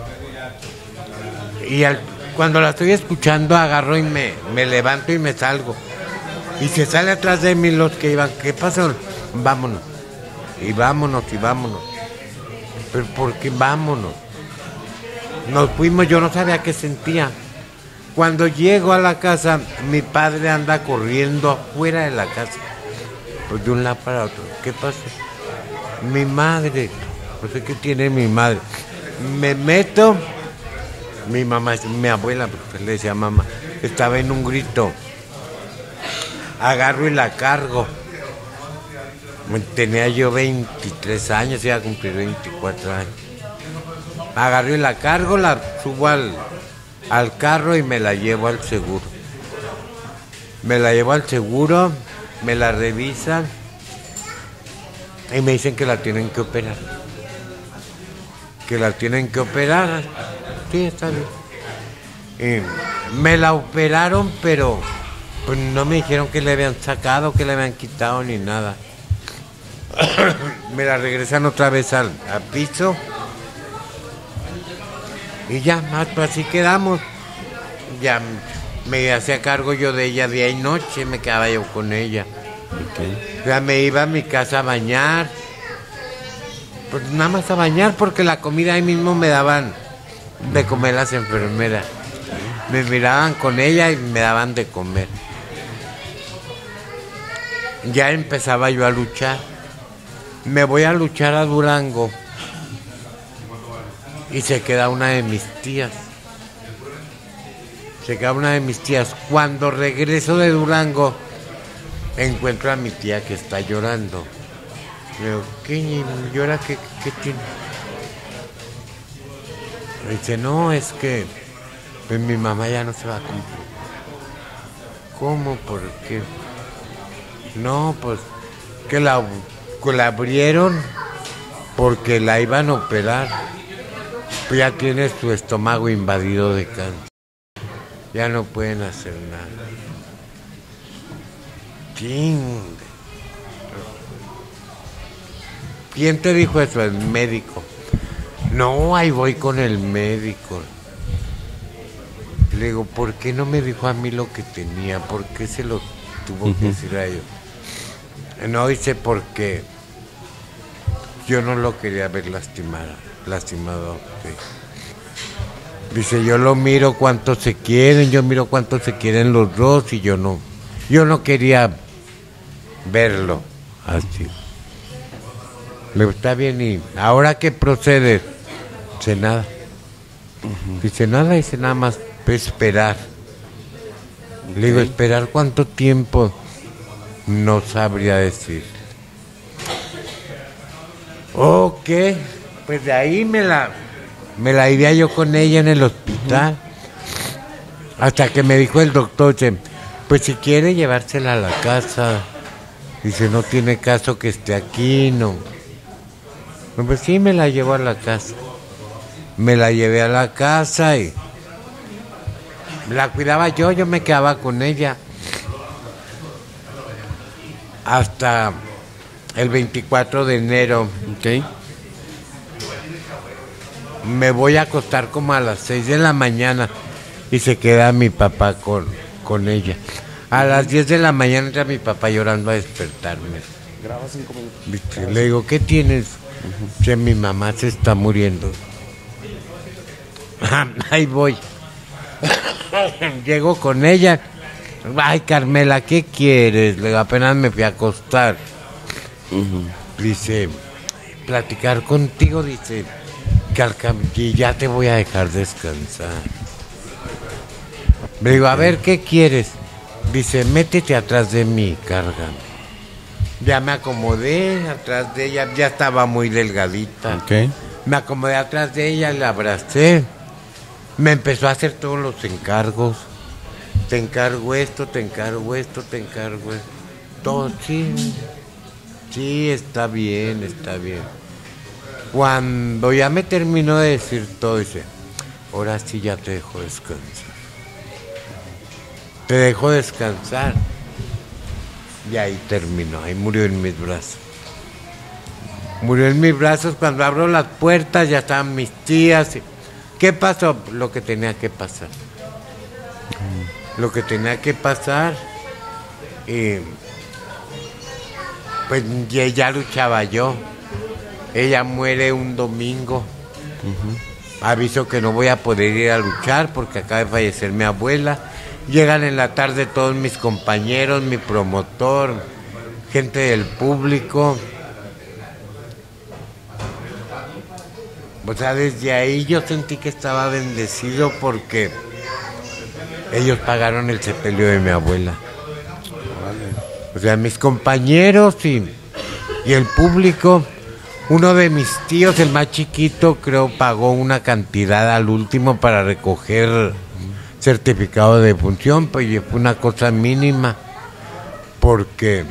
Y cuando la estoy escuchando agarro y me levanto y me salgo. Y se sale atrás de mí los que iban. ¿Qué pasó? Vámonos. Y vámonos, y vámonos. ¿Pero por qué vámonos? Nos fuimos, yo no sabía qué sentía. Cuando llego a la casa, mi padre anda corriendo afuera de la casa. Pues de un lado para otro. ¿Qué pasa? Mi madre, no sé qué tiene mi madre. Me meto, mi mamá, mi abuela, pues le decía mamá, estaba en un grito. Agarro y la cargo. Tenía yo 23 años, iba a cumplir 24 años. Agarro y la cargo, la subo al carro y me la llevo al seguro. Me la llevo al seguro, me la revisan y me dicen que la tienen que operar. Que la tienen que operar. Sí, está bien. Me la operaron, pero pues no me dijeron que le habían sacado, que le habían quitado ni nada. Me la regresan otra vez al piso. Y ya, así quedamos. Ya me hacía cargo yo de ella día y noche, me quedaba yo con ella. Okay. Ya me iba a mi casa a bañar. Pues nada más a bañar porque la comida ahí mismo me daban de comer las enfermeras. Me miraban con ella y me daban de comer. Ya empezaba yo a luchar. Me voy a luchar a Durango. Y se queda una de mis tías. Cuando regreso de Durango, encuentro a mi tía que está llorando. Le digo, ¿qué llora? ¿Qué tiene? Me dice, no, es que pues, mi mamá ya no se va a cumplir. ¿Cómo? ¿Por qué? No, pues que la abrieron porque la iban a operar. Pues ya tiene su estómago invadido de cáncer. Ya no pueden hacer nada. ¿Quién te dijo eso? El médico. No, ahí voy con el médico. Le digo, ¿por qué no me dijo a mí lo que tenía? ¿Por qué se lo tuvo que decir a ellos? No, dice, porque yo no lo quería ver lastimado. Sí. Dice, yo lo miro cuánto se quieren, yo miro cuánto se quieren los dos y yo no quería verlo así. Le digo, está bien, ¿y ahora qué procede? Dice nada. Dice nada más esperar. Le digo, ¿esperar cuánto tiempo? No sabría decir. Ok, pues de ahí me la iría yo con ella en el hospital. Hasta que me dijo el doctor, pues si quiere llevársela a la casa. Dice, no tiene caso que esté aquí, no. Pues sí, me la llevo a la casa. Me la llevé a la casa y la cuidaba yo me quedaba con ella. Hasta el 24 de enero. Okay. Me voy a acostar como a las 6 de la mañana y se queda mi papá con ella. A las 10 de la mañana entra mi papá llorando a despertarme. Graba 5 minutos. Le digo, ¿qué tienes? Que mi mamá se está muriendo. Ahí voy. Llego con ella. Ay, Carmela, ¿qué quieres? Le digo, apenas me fui a acostar. Dice, platicar contigo, dice, que ya te voy a dejar descansar. Le digo, a ver, ¿qué quieres? Dice, métete atrás de mí, cárgame. Ya me acomodé atrás de ella, ya estaba muy delgadita. Okay. Me acomodé atrás de ella, la abracé. Me empezó a hacer todos los encargos. Te encargo esto, te encargo esto, te encargo esto. Todo, sí. Sí, está bien, está bien. Cuando ya me terminó de decir todo, dice, ahora sí ya te dejo descansar. Te dejo descansar. Y ahí terminó, ahí murió en mis brazos. Murió en mis brazos. Cuando abro las puertas ya estaban mis tías. ¿Qué pasó? Lo que tenía que pasar. Lo que tenía que pasar. Y pues ya luchaba yo. Ella muere un domingo. Aviso que no voy a poder ir a luchar porque acaba de fallecer mi abuela. Llegan en la tarde todos mis compañeros, mi promotor, gente del público. O sea, desde ahí yo sentí que estaba bendecido porque ellos pagaron el sepelio de mi abuela. O sea, mis compañeros y el público. Uno de mis tíos, el más chiquito, creo pagó una cantidad al último para recoger certificado de defunción, pues fue una cosa mínima, porque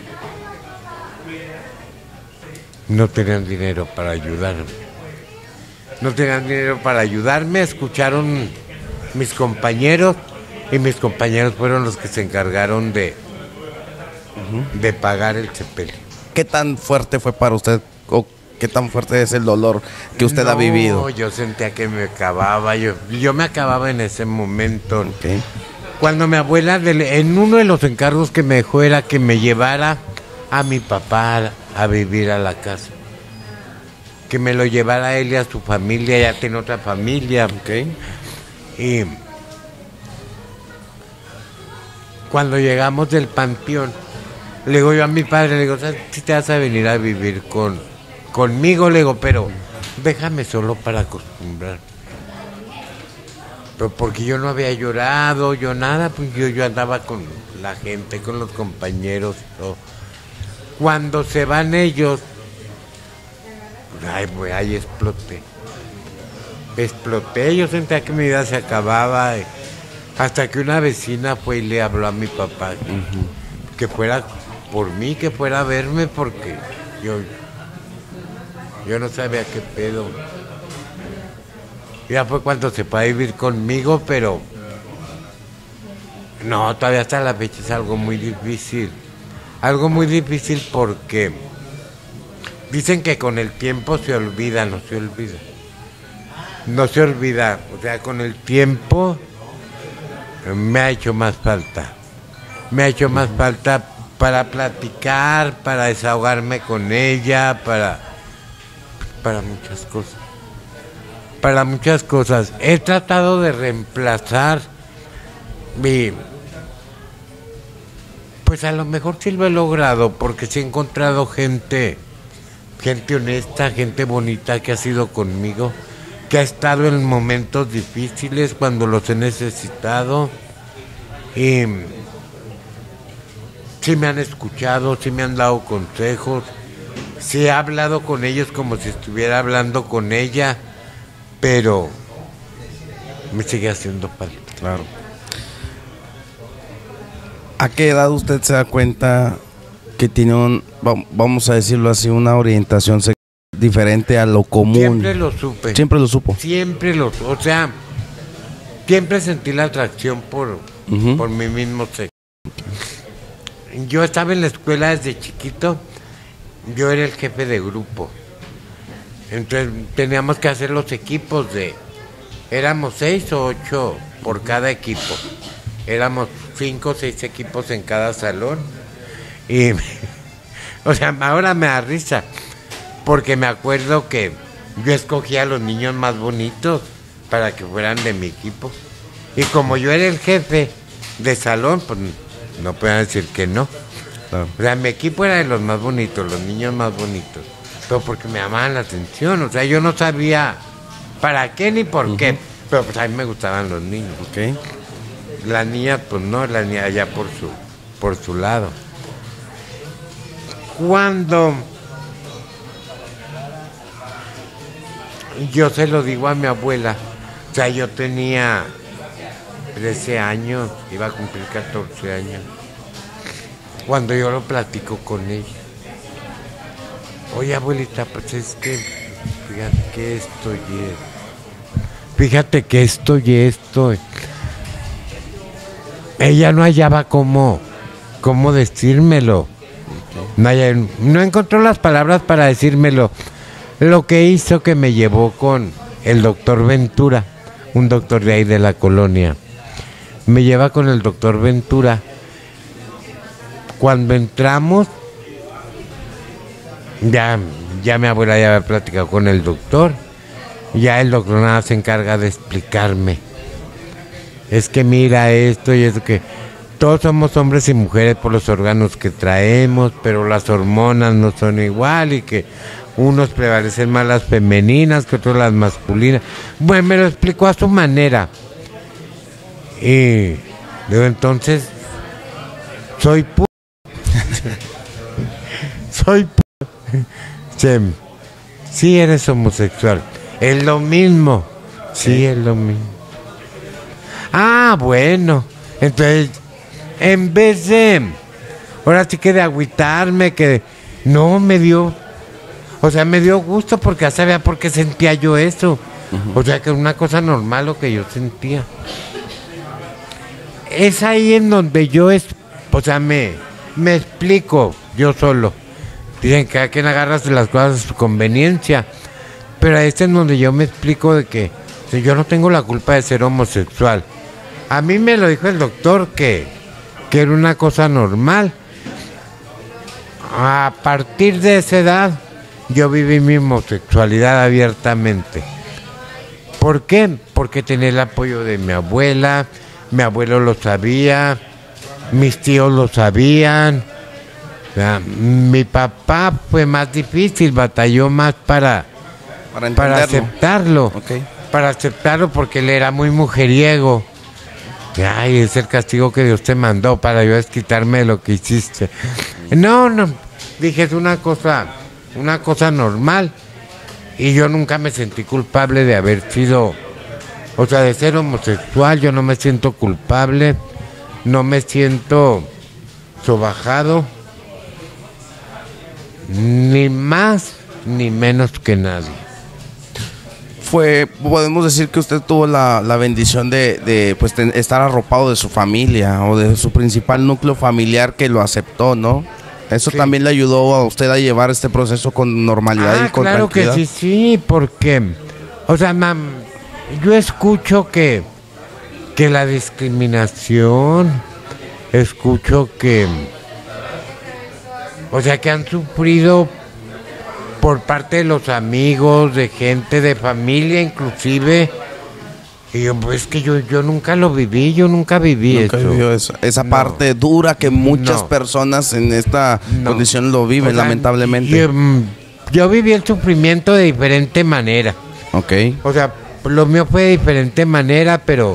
no tenían dinero para ayudarme. No tenían dinero para ayudarme, escucharon mis compañeros, y mis compañeros fueron los que se encargaron de pagar el sepelio. ¿Qué tan fuerte fue para usted? ¿O qué tan fuerte es el dolor que usted ha vivido? Yo sentía que me acababa, yo me acababa en ese momento. Okay. Cuando mi abuela, en uno de los encargos que me dejó era que me llevara a mi papá a vivir a la casa. Que me lo llevara a él y a su familia, ya tiene otra familia. Okay. Y cuando llegamos del panteón, le digo yo a mi padre, le digo, si te vas a venir a vivir conmigo, le digo, pero déjame solo para acostumbrar. Pero porque yo no había llorado, yo nada, pues yo andaba con la gente, con los compañeros y todo. Cuando se van ellos, pues ahí exploté, yo sentía que mi vida se acababa, hasta que una vecina fue y le habló a mi papá que fuera por mí, que fuera a verme, porque yo no sabía qué pedo. Ya fue cuando se fue a vivir conmigo, pero no, todavía hasta la fecha es algo muy difícil. Algo muy difícil porque dicen que con el tiempo se olvida, no se olvida. No se olvida, o sea, con el tiempo me ha hecho más falta. Me ha hecho más falta para platicar, para desahogarme con ella, para muchas cosas. Para muchas cosas. He tratado de reemplazar pues a lo mejor sí lo he logrado, porque sí he encontrado gente honesta, gente bonita que ha sido conmigo, que ha estado en momentos difíciles cuando los he necesitado, y sí me han escuchado, sí me han dado consejos, sí he hablado con ellos como si estuviera hablando con ella, pero me sigue haciendo falta. Claro. ¿A qué edad usted se da cuenta que tiene vamos a decirlo así, una orientación diferente a lo común? Siempre lo supe. Siempre lo supo. O sea, siempre sentí la atracción por mi mismo sexo. Yo estaba en la escuela desde chiquito, yo era el jefe de grupo. Entonces teníamos que hacer los equipos éramos 6 o 8 por cada equipo. Éramos 5 o 6 equipos en cada salón. Y, o sea, ahora me da risa, porque me acuerdo que yo escogía a los niños más bonitos para que fueran de mi equipo. Y como yo era el jefe de salón, pues no podían decir que no. Claro. O sea, mi equipo era de los más bonitos, los niños más bonitos. Pero porque me llamaban la atención, o sea, yo no sabía para qué ni por qué, pero pues a mí me gustaban los niños. Okay. La niña, pues no, la niña allá por su lado. Cuando yo se lo digo a mi abuela, o sea, yo tenía 13 años, iba a cumplir 14 años, cuando yo lo platico con ella. Oye, abuelita, pues es que fíjate que esto y esto. Ella no hallaba cómo decírmelo. No encontró las palabras para decírmelo. Lo que hizo que me llevó con el doctor Ventura, un doctor de ahí de la colonia. Me lleva con el doctor Ventura. Cuando entramos, ya mi abuela ya había platicado con el doctor. Ya el doctor nada se encarga de explicarme. Es que mira esto y eso que... Todos somos hombres y mujeres por los órganos que traemos, pero las hormonas no son igual y que unos prevalecen más las femeninas que otros las masculinas. Bueno, me lo explicó a su manera. Y digo, entonces, soy soy sí eres homosexual. Es lo mismo. Sí, es lo mismo. Ah, bueno. Entonces, en vez de, ahora sí que de agüitarme, que no me dio, o sea, me dio gusto porque ya sabía por qué sentía yo eso. O sea, que era una cosa normal lo que yo sentía. Es ahí en donde yo, o sea, me explico yo solo. Dicen que hay quien agarra las cosas a su conveniencia. Pero ahí es en donde yo me explico de que si yo no tengo la culpa de ser homosexual. A mí me lo dijo el doctor que era una cosa normal. A partir de esa edad, yo viví mi homosexualidad abiertamente. ¿Por qué? Porque tenía el apoyo de mi abuela, mi abuelo lo sabía, mis tíos lo sabían. O sea, mi papá fue más difícil, batalló más para aceptarlo. Okay. Para aceptarlo porque él era muy mujeriego. Ay, es el castigo que Dios te mandó para yo desquitarme de lo que hiciste. No, dije, es una cosa normal. Y yo nunca me sentí culpable de haber sido, o sea, de ser homosexual. Yo no me siento culpable, no me siento sobajado, ni más ni menos que nadie. Podemos decir que usted tuvo la bendición de estar arropado de su familia o de su principal núcleo familiar que lo aceptó, ¿no? Eso sí. También le ayudó a usted a llevar este proceso con normalidad y con tranquilidad. Claro que sí, porque, o sea, yo escucho que la discriminación, escucho que, o sea, que han sufrido por parte de los amigos, de gente, de familia inclusive. Y yo, pues que yo nunca lo viví, nunca viví eso. Esa parte dura que muchas personas en esta condición lo viven, o sea, lamentablemente. Yo viví el sufrimiento de diferente manera. Ok. O sea, lo mío fue de diferente manera, pero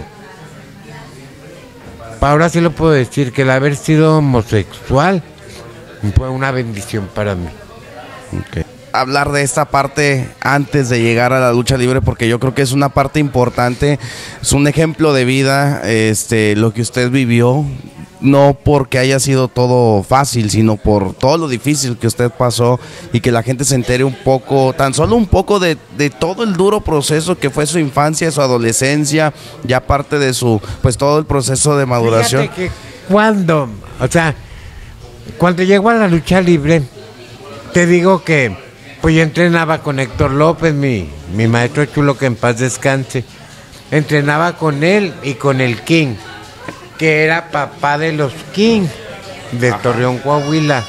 ahora sí lo puedo decir, que el haber sido homosexual fue una bendición para mí. Ok. Hablar de esta parte antes de llegar a la lucha libre, porque yo creo que es una parte importante, es un ejemplo de vida, lo que usted vivió, no porque haya sido todo fácil, sino por todo lo difícil que usted pasó y que la gente se entere un poco, tan solo un poco de todo el duro proceso que fue su infancia, su adolescencia, ya parte de pues todo el proceso de maduración. Fíjate que cuando llego a la lucha libre, te digo que pues yo entrenaba con Héctor López, mi maestro chulo, que en paz descanse. Entrenaba con él y con el King, que era papá de los King, de Torreón, Coahuila.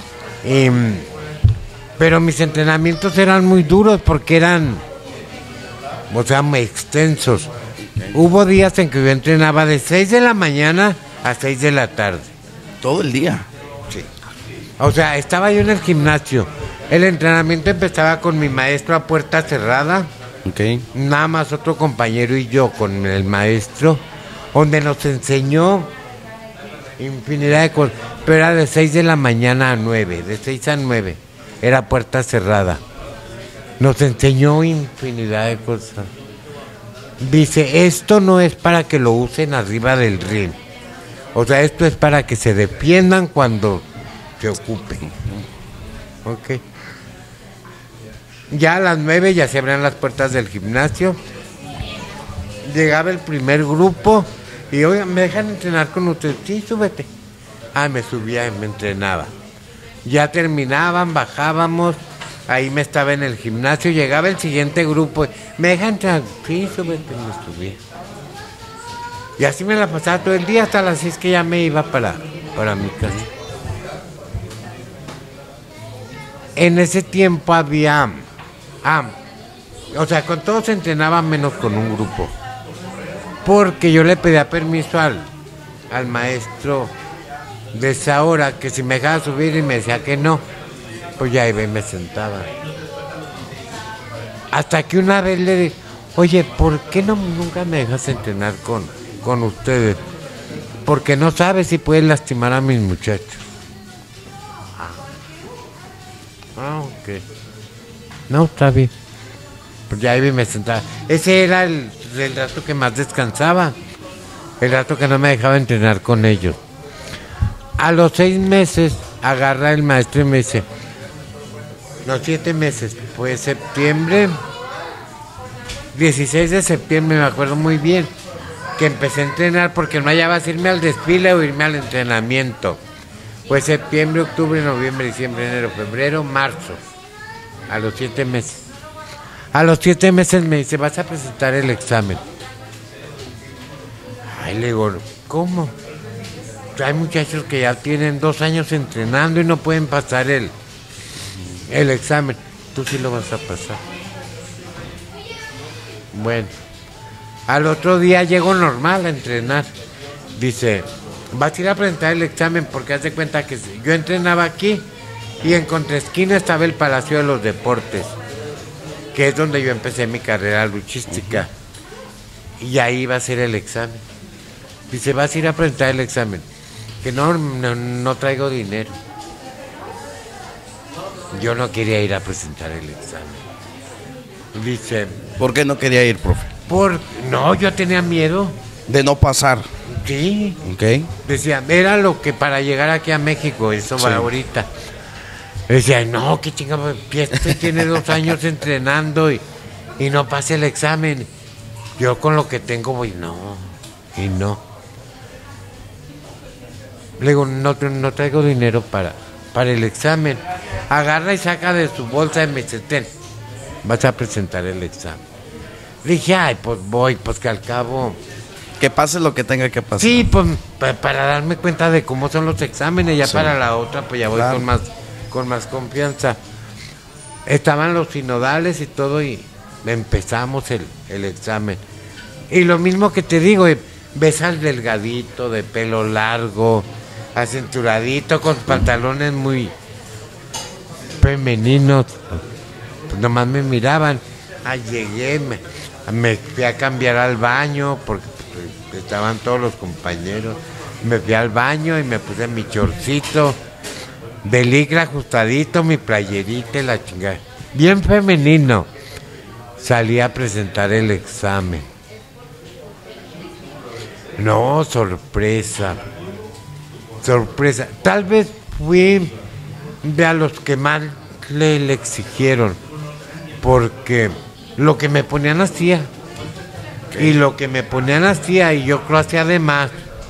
Pero mis entrenamientos eran muy duros porque eran, o sea, muy extensos. Hubo días en que yo entrenaba de 6 de la mañana a 6 de la tarde. ¿Todo el día? Sí. O sea, estaba yo en el gimnasio. El entrenamiento empezaba con mi maestro a puerta cerrada. Okay. Nada más otro compañero y yo con el maestro, donde nos enseñó infinidad de cosas. Pero era de 6 de la mañana a 9, de 6 a 9. Era puerta cerrada. Nos enseñó infinidad de cosas. Dice, esto no es para que lo usen arriba del ring. O sea, esto es para que se defiendan cuando se ocupen. Ok. Ya a las 9 ya se abrían las puertas del gimnasio. Llegaba el primer grupo y, oigan, ¿me dejan entrenar con ustedes? Sí, súbete. Me subía y me entrenaba. Ya terminaban, bajábamos, ahí me estaba en el gimnasio, llegaba el siguiente grupo, me dejan entrar, sí, súbete, me subía. Y así me la pasaba todo el día hasta las 6 que ya me iba para mi casa. En ese tiempo había, o sea, con todos se entrenaba menos con un grupo. Porque yo le pedía permiso al maestro de esa hora que si me dejaba subir y me decía que no, pues ya iba y me sentaba. Hasta que una vez le dije, oye, ¿por qué nunca me dejas entrenar con ustedes? Porque no sabes si puedes lastimar a mis muchachos. Ok. No, está bien. Pues ya iba y me sentaba. Ese era el rato que más descansaba. El rato que no me dejaba entrenar con ellos. A los 6 meses agarra el maestro y me dice, no, 7 meses, fue septiembre, 16 de septiembre, me acuerdo muy bien, que empecé a entrenar porque no hallaba si irme al desfile o irme al entrenamiento. Fue septiembre, octubre, noviembre, diciembre, enero, febrero, marzo, a los 7 meses. A los 7 meses me dice, vas a presentar el examen. Ay, le digo, ¿cómo? Hay muchachos que ya tienen 2 años entrenando y no pueden pasar el examen. Tú sí lo vas a pasar. Bueno, al otro día llego normal a entrenar. Dice, vas a ir a presentar el examen porque haz de cuenta que yo entrenaba aquí y en contraesquina estaba el Palacio de los Deportes, que es donde yo empecé mi carrera luchística. Y ahí iba a ser el examen. Dice, vas a ir a presentar el examen. Que no traigo dinero. Yo no quería ir a presentar el examen. Dice, ¿por qué no quería ir, profe? No, yo tenía miedo. De no pasar. Sí. Ok. Decía, era lo que para llegar aquí a México, eso va ahorita. Decía, no, qué chingada, este tiene 2 años entrenando y no pasa el examen. Yo con lo que tengo voy, no. Le digo, no traigo dinero para el examen. Agarra y saca de su bolsa y me dice, ten, vas a presentar el examen. Le dije, ay, pues voy, pues que al cabo... Que pase lo que tenga que pasar. Sí, pues para darme cuenta de cómo son los exámenes, ya para la otra, pues ya voy con más confianza. Estaban los sinodales y todo y empezamos el examen. Y lo mismo que te digo, ves al delgadito, de pelo largo, acenturadito, con pantalones muy femeninos. Pues nomás me miraban. Llegué, me fui a cambiar al baño porque estaban todos los compañeros. Me fui al baño y me puse mi chorcito de licra ajustadito, mi playerita y la chingada. Bien femenino. Salí a presentar el examen. No, sorpresa. Tal vez fui de a los que más le exigieron, porque lo que me ponían hacía. Y lo que me ponían hacía y yo creo hacía de más.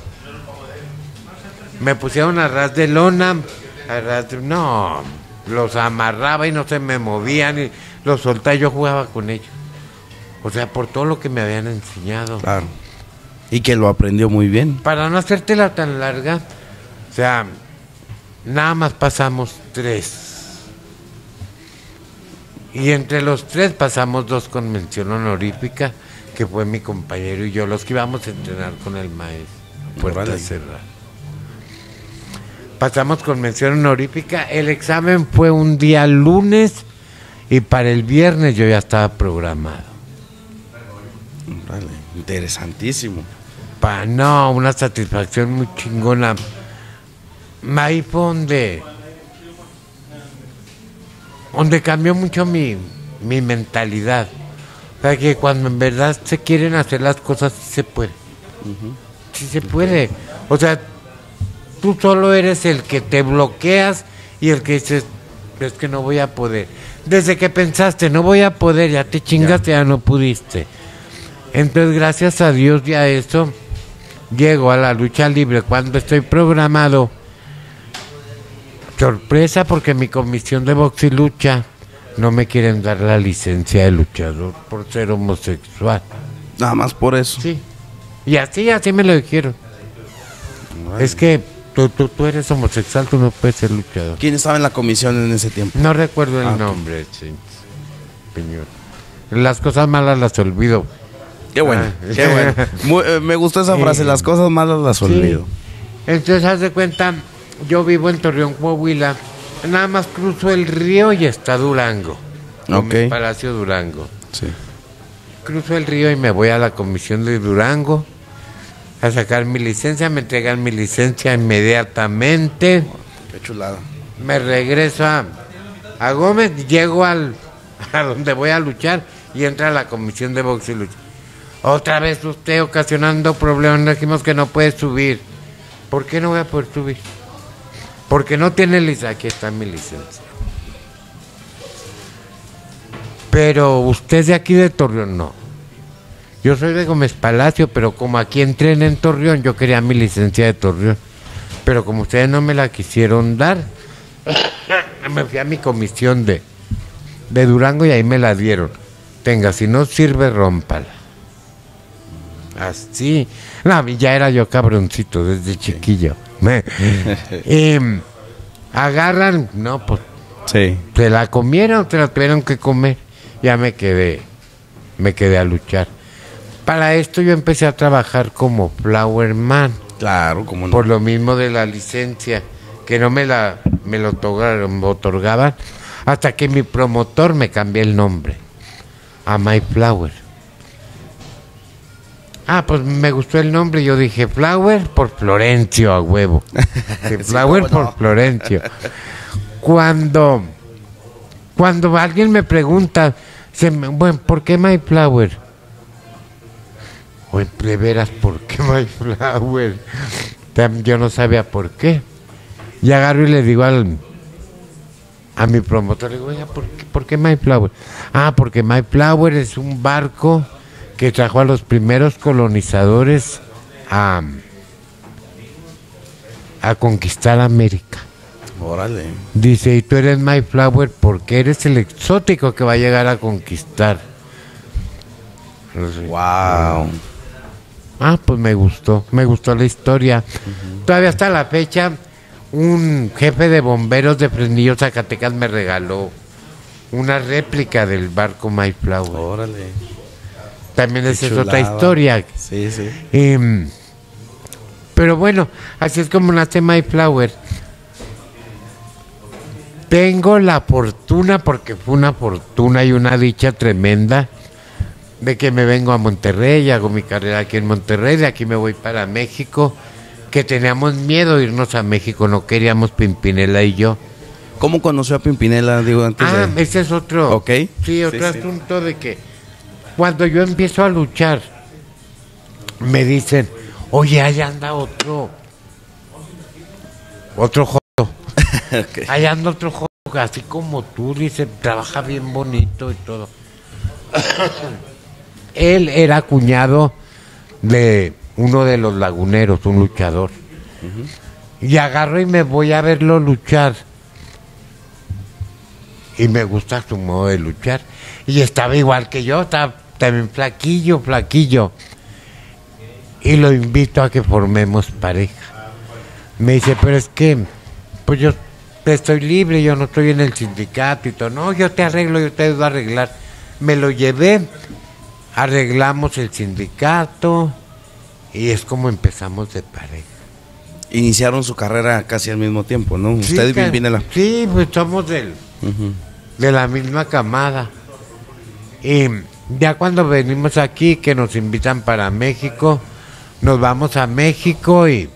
Me pusieron a ras de lona, no, los amarraba y no se me movían y los soltaba y yo jugaba con ellos. O sea, por todo lo que me habían enseñado. Claro. Y que lo aprendió muy bien. Para no hacértela tan larga, o sea, nada más pasamos 3. Y entre los 3 pasamos 2 con mención honorífica, que fue mi compañero y yo, los que íbamos a entrenar con el maestro. Puerta cerrada. Pasamos con mención honorífica. El examen fue un día lunes y para el viernes yo ya estaba programado. Vale, interesantísimo. No, una satisfacción muy chingona. Ahí fue donde cambió mucho mi mentalidad. O sea, que cuando en verdad se quieren hacer las cosas, sí se puede. Sí se puede. O sea, tú solo eres el que te bloqueas y el que dices, es que no voy a poder. Desde que pensaste, no voy a poder, ya te chingaste, ya no pudiste. Entonces, gracias a Dios, ya eso, llego a la lucha libre cuando estoy programado. Sorpresa, porque mi comisión de box y lucha no me quieren dar la licencia de luchador por ser homosexual. Nada más por eso. Sí. Y así me lo dijeron. Vale. Es que tú eres homosexual, tú no puedes ser luchador. ¿Quién estaba en la comisión en ese tiempo? No recuerdo el Ok. nombre, sí, señor. Las cosas malas las olvido. Qué bueno, qué bueno. Me gustó esa frase, las cosas malas las olvido. Entonces, haz de cuenta, yo vivo en Torreón, Coahuila. Nada más cruzo el río y está Durango. Ok. Mi Palacio Durango. Sí. Cruzo el río y me voy a la comisión de Durango a sacar mi licencia. Me entregan mi licencia inmediatamente. Qué chulada. Me regreso a Gómez, llego a donde voy a luchar y entra a la comisión de box y lucha. Otra vez usted ocasionando problemas, dijimos que no puede subir. ¿Por qué no voy a poder subir? Porque no tiene licencia. Aquí está mi licencia. Pero usted es de aquí de Torreón, no. Yo soy de Gómez Palacio, pero como aquí entrené en Torreón, yo quería mi licencia de Torreón. Pero como ustedes no me la quisieron dar, me fui a mi comisión de Durango y ahí me la dieron. Tenga, si no sirve, rómpala. Así. No, ya era yo cabroncito desde chiquillo. Agarran, no, pues Sí. se la comieron, se la tuvieron que comer. Ya me quedé a luchar. Para esto yo empecé a trabajar como flower man. Claro, como no. Por lo mismo de la licencia, que no me lo otorgaban, hasta que mi promotor me cambió el nombre a My Flower. Pues me gustó el nombre, yo dije Flower por Florencio, a huevo. Sí, Flower cómo no. por Florencio. Cuando alguien me pregunta, bueno, ¿por qué My Flower? Oye, de veras, ¿por qué My Flower? Yo no sabía por qué. Y agarro y le digo a mi promotor, le digo, oiga, ¿por qué My Flower? Porque My Flower es un barco que trajo a los primeros colonizadores a conquistar América. Órale. Dice, y tú eres My Flower porque eres el exótico que va a llegar a conquistar. Wow. Pues me gustó la historia. Todavía hasta la fecha, un jefe de bomberos de Fresnillo, Zacatecas, me regaló una réplica del barco My Flower. Órale. También esa es chulada. otra historia. Sí, sí. Pero bueno, así es como nace My Flower. Tengo la fortuna, porque fue una fortuna y una dicha tremenda, de que me vengo a Monterrey, hago mi carrera aquí en Monterrey, de aquí me voy para México, que teníamos miedo de irnos a México, no queríamos Pimpinela y yo. ¿Cómo conoció a Pimpinela? Digo, antes de... Ese es otro. Ok. Sí, otro Sí. asunto de que cuando yo empiezo a luchar, me dicen, oye, allá anda otro joto. Ok. Allá anda otro joto, así como tú, dice, trabaja bien bonito y todo. Él era cuñado de uno de los laguneros, un luchador. Y agarro y me voy a verlo luchar. Y me gusta su modo de luchar. Y estaba igual que yo, estaba también flaquillo. Y lo invito a que formemos pareja. Me dice, pero es que, pues yo estoy libre, yo no estoy en el sindicato y todo. No, yo te arreglo, yo te ayudo a arreglar. Me lo llevé, arreglamos el sindicato y es como empezamos de pareja. Iniciaron su carrera casi al mismo tiempo, ¿no? Sí, Usted y Pimpinela. Sí, pues somos de la misma camada. Y ya cuando venimos aquí, que nos invitan para México, nos vamos a México y...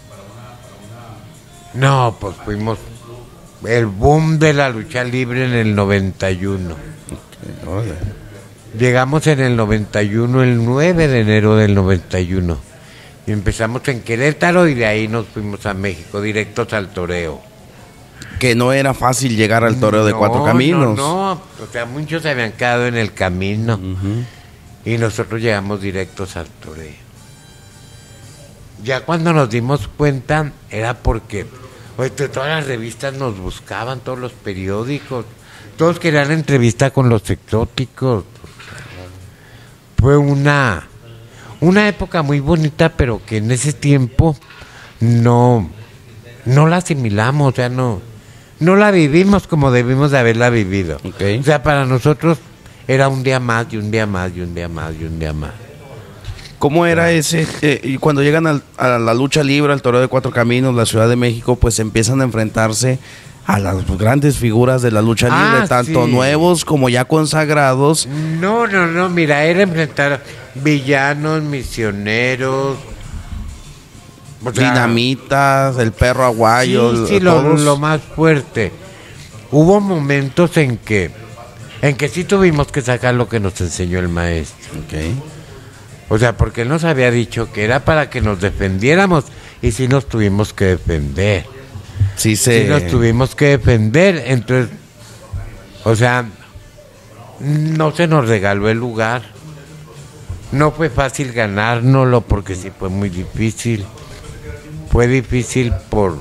No, pues fuimos el boom de la lucha libre en el 91. Órale. Llegamos en el 91, el 9 de enero del 91. Y empezamos en Querétaro y de ahí nos fuimos a México, directos al toreo. Que no era fácil llegar al toreo de Cuatro Caminos. No, o sea, muchos se habían quedado en el camino. Y nosotros llegamos directos al toreo. Ya cuando nos dimos cuenta era porque Pues todas las revistas nos buscaban, todos los periódicos, todos querían entrevista con los exóticos. Fue una época muy bonita, pero que en ese tiempo no la asimilamos, o sea, no la vivimos como debimos de haberla vivido. Okay. O sea, para nosotros era un día más y un día más y un día más y un día más. ¿Cómo era ese? Y cuando llegan a la lucha libre, al Toreo de Cuatro Caminos, la Ciudad de México, pues empiezan a enfrentarse a las grandes figuras de la lucha libre, tanto sí, nuevos como ya consagrados. No, mira, era enfrentar villanos, misioneros, o sea, Dinamitas, el Perro Aguayo. Sí, lo más fuerte. Hubo momentos en que sí tuvimos que sacar lo que nos enseñó el maestro. Okay. O sea, porque él nos había dicho que era para que nos defendiéramos y sí nos tuvimos que defender. Sí nos tuvimos que defender, entonces, o sea, no se nos regaló el lugar. No fue fácil ganárnoslo porque sí fue muy difícil. Fue difícil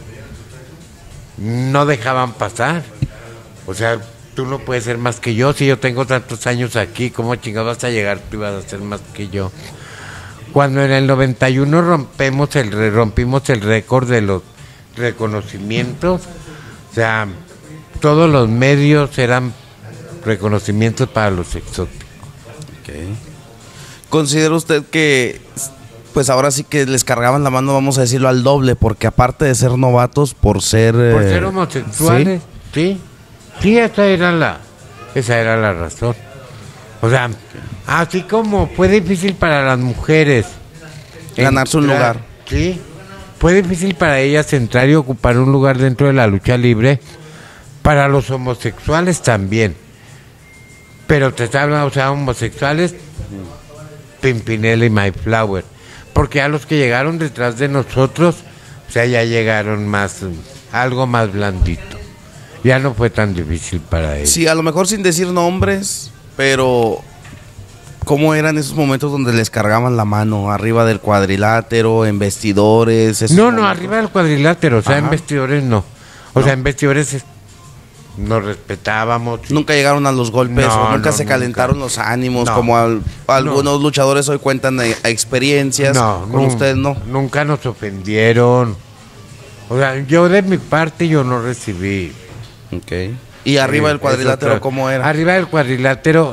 no dejaban pasar. O sea, tú no puedes ser más que yo. Si yo tengo tantos años aquí, ¿cómo chingados vas a llegar? Tú ibas a ser más que yo. Cuando en el 91 rompimos el récord de los reconocimientos, o sea, todos los medios eran reconocimientos para los exóticos. Okay. ¿Considera usted que, pues ahora sí que les cargaban la mano, vamos a decirlo, al doble, porque aparte de ser novatos, por ser homosexuales, sí, esa era la razón. O sea, así como fue difícil para las mujeres ganarse un lugar, sí, fue difícil para ellas entrar y ocupar un lugar dentro de la lucha libre, para los homosexuales también. Pero te hablan, o sea, homosexuales, Pimpinela y Mayflower, porque a los que llegaron detrás de nosotros, o sea, ya llegaron algo más blandito. Ya no fue tan difícil para ellos. Sí, a lo mejor sin decir nombres, pero ¿cómo eran esos momentos donde les cargaban la mano? Arriba del cuadrilátero, en vestidores. No, arriba del cuadrilátero, o sea, en vestidores no. O sea, en vestidores nos respetábamos. Nunca llegaron a los golpes, nunca se calentaron los ánimos, como algunos luchadores hoy cuentan experiencias. Con ustedes no. Nunca nos ofendieron. O sea, yo de mi parte yo no recibí. Okay. ¿Y arriba del cuadrilátero cómo era? Arriba del cuadrilátero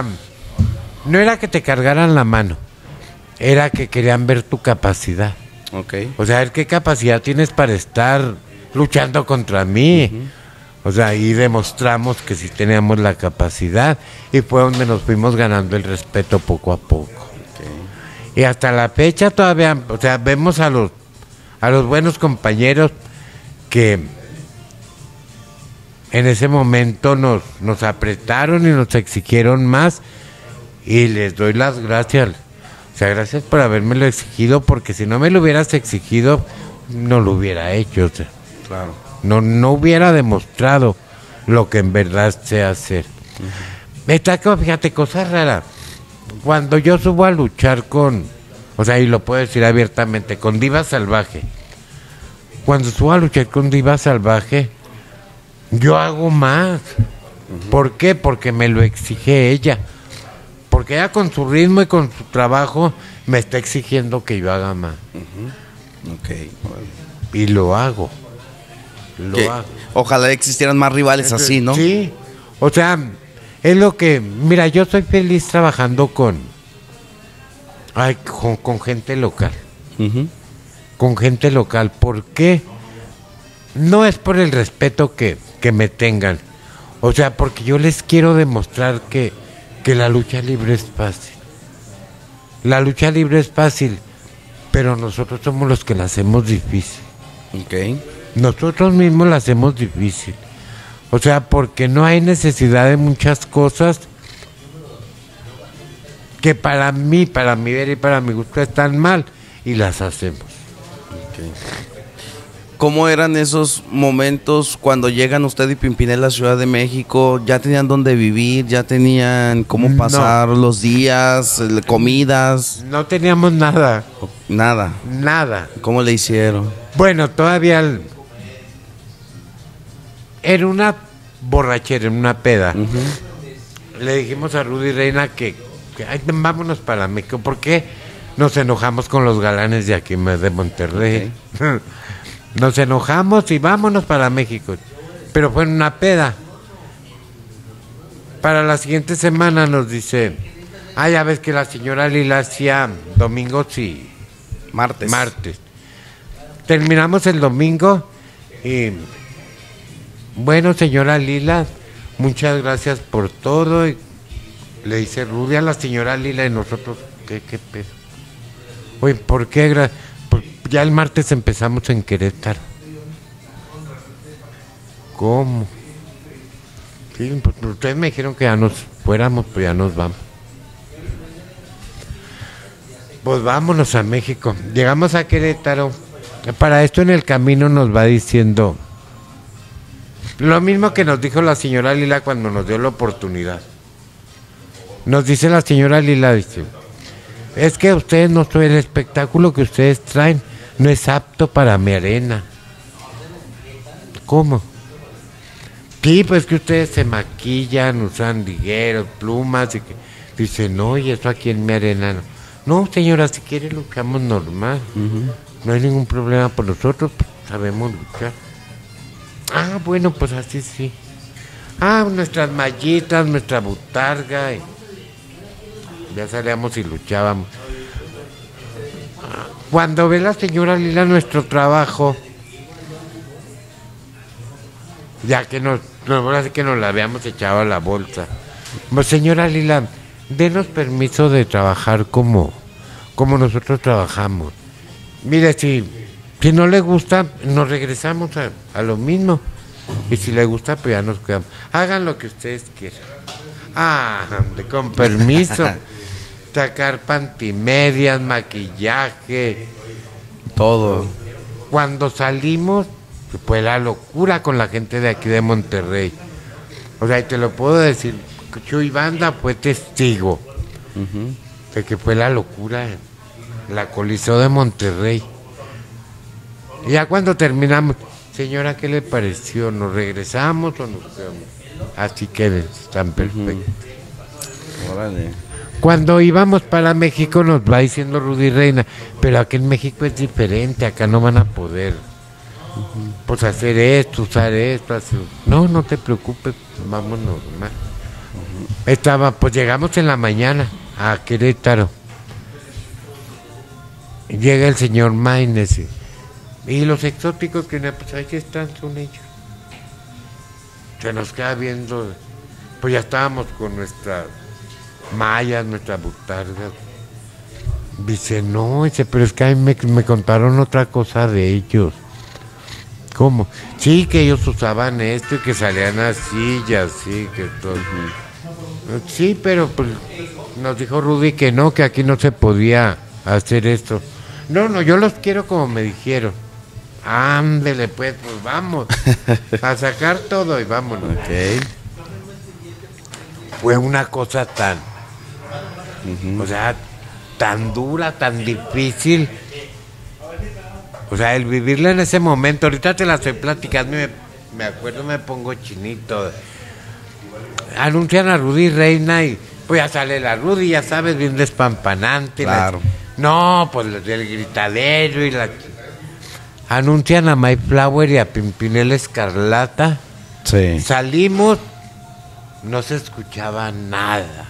no era que te cargaran la mano, era que querían ver tu capacidad. Okay. O sea, ver qué capacidad tienes para estar luchando contra mí. O sea, ahí demostramos que sí teníamos la capacidad y fue donde nos fuimos ganando el respeto poco a poco. Okay. Y hasta la fecha todavía, o sea, vemos a los buenos compañeros que en ese momento nos apretaron y nos exigieron más y les doy las gracias. O sea, gracias por habérmelo exigido, porque si no me lo hubieras exigido, no lo hubiera hecho. O sea, claro. No hubiera demostrado lo que en verdad sé hacer. Fíjate, cosa rara. Cuando yo subo a luchar o sea, y lo puedo decir abiertamente, con Diva Salvaje. Cuando subo a luchar con Diva Salvaje, yo hago más. ¿Por qué? Porque me lo exige ella. Porque ella con su ritmo y con su trabajo me está exigiendo que yo haga más. Okay. Y lo hago. Ojalá existieran más rivales así, ¿no? Sí. O sea, es lo que... Mira, yo soy feliz trabajando con gente local. Con gente local. ¿Por qué? No es por el respeto que me tengan. O sea, porque yo les quiero demostrar que la lucha libre es fácil. La lucha libre es fácil, pero nosotros somos los que la hacemos difícil. Okay. Nosotros mismos la hacemos difícil. O sea, porque no hay necesidad de muchas cosas que para mí ver y para mi gusto están mal y las hacemos. Okay. ¿Cómo eran esos momentos cuando llegan usted y Pimpinela a la Ciudad de México? ¿Ya tenían dónde vivir? ¿Ya tenían cómo pasar los días, comidas? No teníamos nada. Nada. Nada. ¿Cómo le hicieron? Bueno, todavía en una borrachera, en una peda, le dijimos a Rudy Reina que ay, vámonos para México. ¿Por qué? Nos enojamos con los galanes de aquí de Monterrey. Okay. Nos enojamos y vámonos para México. Pero fue en una peda. Para la siguiente semana nos dice, ya ves que la señora Lila hacía domingos y martes. Terminamos el domingo y bueno, señora Lila, muchas gracias por todo. Y le dice Rudy a la señora Lila y nosotros, ¿qué pedo? Oye, ¿por qué? Ya el martes empezamos en Querétaro. ¿Cómo? Sí, pues ustedes me dijeron que ya nos fuéramos, pues ya nos vamos. Pues vámonos a México. Llegamos a Querétaro. Para esto en el camino nos va diciendo lo mismo que nos dijo la señora Lila cuando nos dio la oportunidad. Nos dice la señora Lila, dice, es que ustedes no el espectáculo que ustedes traen no es apto para mi arena. ¿Cómo? Sí, pues que ustedes se maquillan, usan ligueros, plumas, y que dice, no, y eso aquí en mi arena no. No, señora, si quiere luchamos normal. No hay ningún problema por nosotros, pues, sabemos luchar. Bueno, pues así sí. Nuestras mallitas, nuestra butarga. Ya salíamos y luchábamos. Cuando ve la señora Lila nuestro trabajo, ya que ahora sí que nos la habíamos echado a la bolsa. Pues señora Lila, denos permiso de trabajar como nosotros trabajamos. Mire, si no le gusta, nos regresamos a lo mismo. Y si le gusta, pues ya nos quedamos. Hagan lo que ustedes quieran. Con permiso. Sacar pantimedias, maquillaje. Todo. Cuando salimos, fue la locura con la gente de aquí de Monterrey. O sea, y te lo puedo decir, Chuy Banda fue testigo de que fue la locura en la Coliseo de Monterrey. Y ya cuando terminamos, señora, ¿qué le pareció? ¿Nos regresamos o nos quedamos? Así que están perfectos. Órale. Cuando íbamos para México nos va diciendo Rudy Reina, pero aquí en México es diferente, acá no van a poder pues hacer esto, usar esto, hacer... No te preocupes, vamos normal. Pues llegamos en la mañana a Querétaro. Llega el señor Maines y los exóticos que pues ahí están, son ellos. Se nos queda viendo, pues ya estábamos con nuestras mallas, nuestras butargas. Dice, no, pero es que a mí me contaron otra cosa de ellos. ¿Cómo? Sí, que ellos usaban esto y que salían así y así, que todo. Sí, pero pues nos dijo Rudy que no, que aquí no se podía hacer esto. No, yo los quiero como me dijeron. Ándele, pues vamos a sacar todo y vámonos. Okay. Fue una cosa tan, o sea, tan dura, tan difícil. O sea, el vivirla en ese momento, ahorita te la estoy platicando, me acuerdo, me pongo chinito. Anuncian a Rudy Reina y pues ya sale la Rudy, ya sabes, bien despampanante. Claro. Pues el gritadero y la... Anuncian a My Flower y a Pimpinela Escarlata. Sí. Salimos, no se escuchaba nada.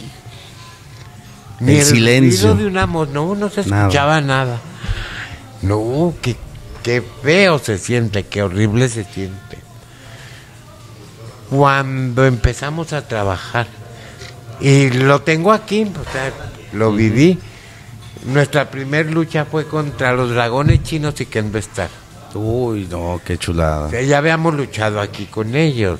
Ni el silencio. ruido de una no se escuchaba nada. No, qué feo se siente, qué horrible se siente. Cuando empezamos a trabajar, y lo tengo aquí, o sea, lo viví. Nuestra primer lucha fue contra los Dragones Chinos y Ken Bestar. Uy, no, qué chulada. O sea, ya habíamos luchado aquí con ellos.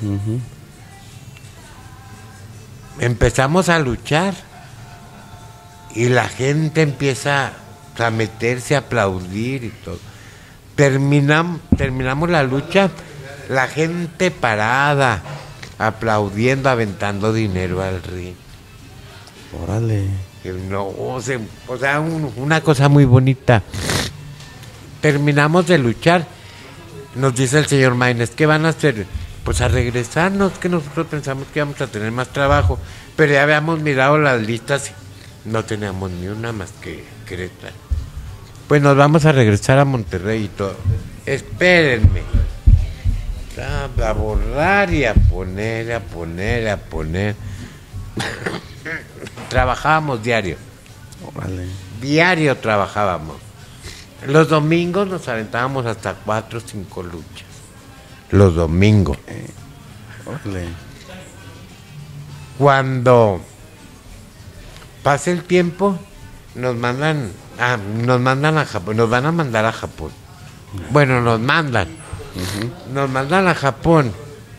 Empezamos a luchar y la gente empieza a meterse, a aplaudir y todo. Terminamos la lucha, la gente parada, aplaudiendo, aventando dinero al ring. Órale. No, o sea, una cosa muy bonita. Terminamos de luchar. Nos dice el señor Maines, ¿qué van a hacer? pues a regresarnos, que nosotros pensamos que íbamos a tener más trabajo, pero ya habíamos mirado las listas y no teníamos ni una más que Querétaro. Pues nos vamos a regresar a Monterrey y todo. Espérenme. A borrar y a poner. Trabajábamos diario. Órale. Diario trabajábamos. Los domingos nos aventábamos hasta 4 o 5 luchas. Los domingos. Órale. Cuando pase el tiempo, nos mandan a Japón, nos van a mandar a Japón. Bueno, nos mandan a Japón.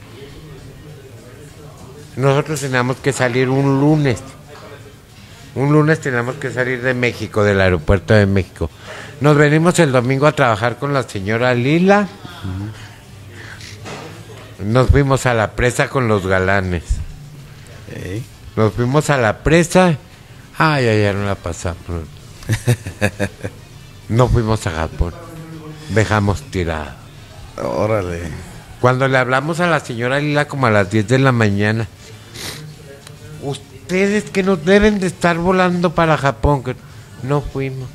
Nosotros teníamos que salir un lunes. Un lunes teníamos que salir de México, del aeropuerto de México. Nos venimos el domingo a trabajar con la señora Lila. Nos fuimos a la presa con los galanes. Nos fuimos a la presa. Ya no la pasamos. No fuimos a Japón. Dejamos tirado. Órale. Cuando le hablamos a la señora Lila como a las 10 de la mañana. Ustedes que nos deben de estar volando para Japón. Que no fuimos.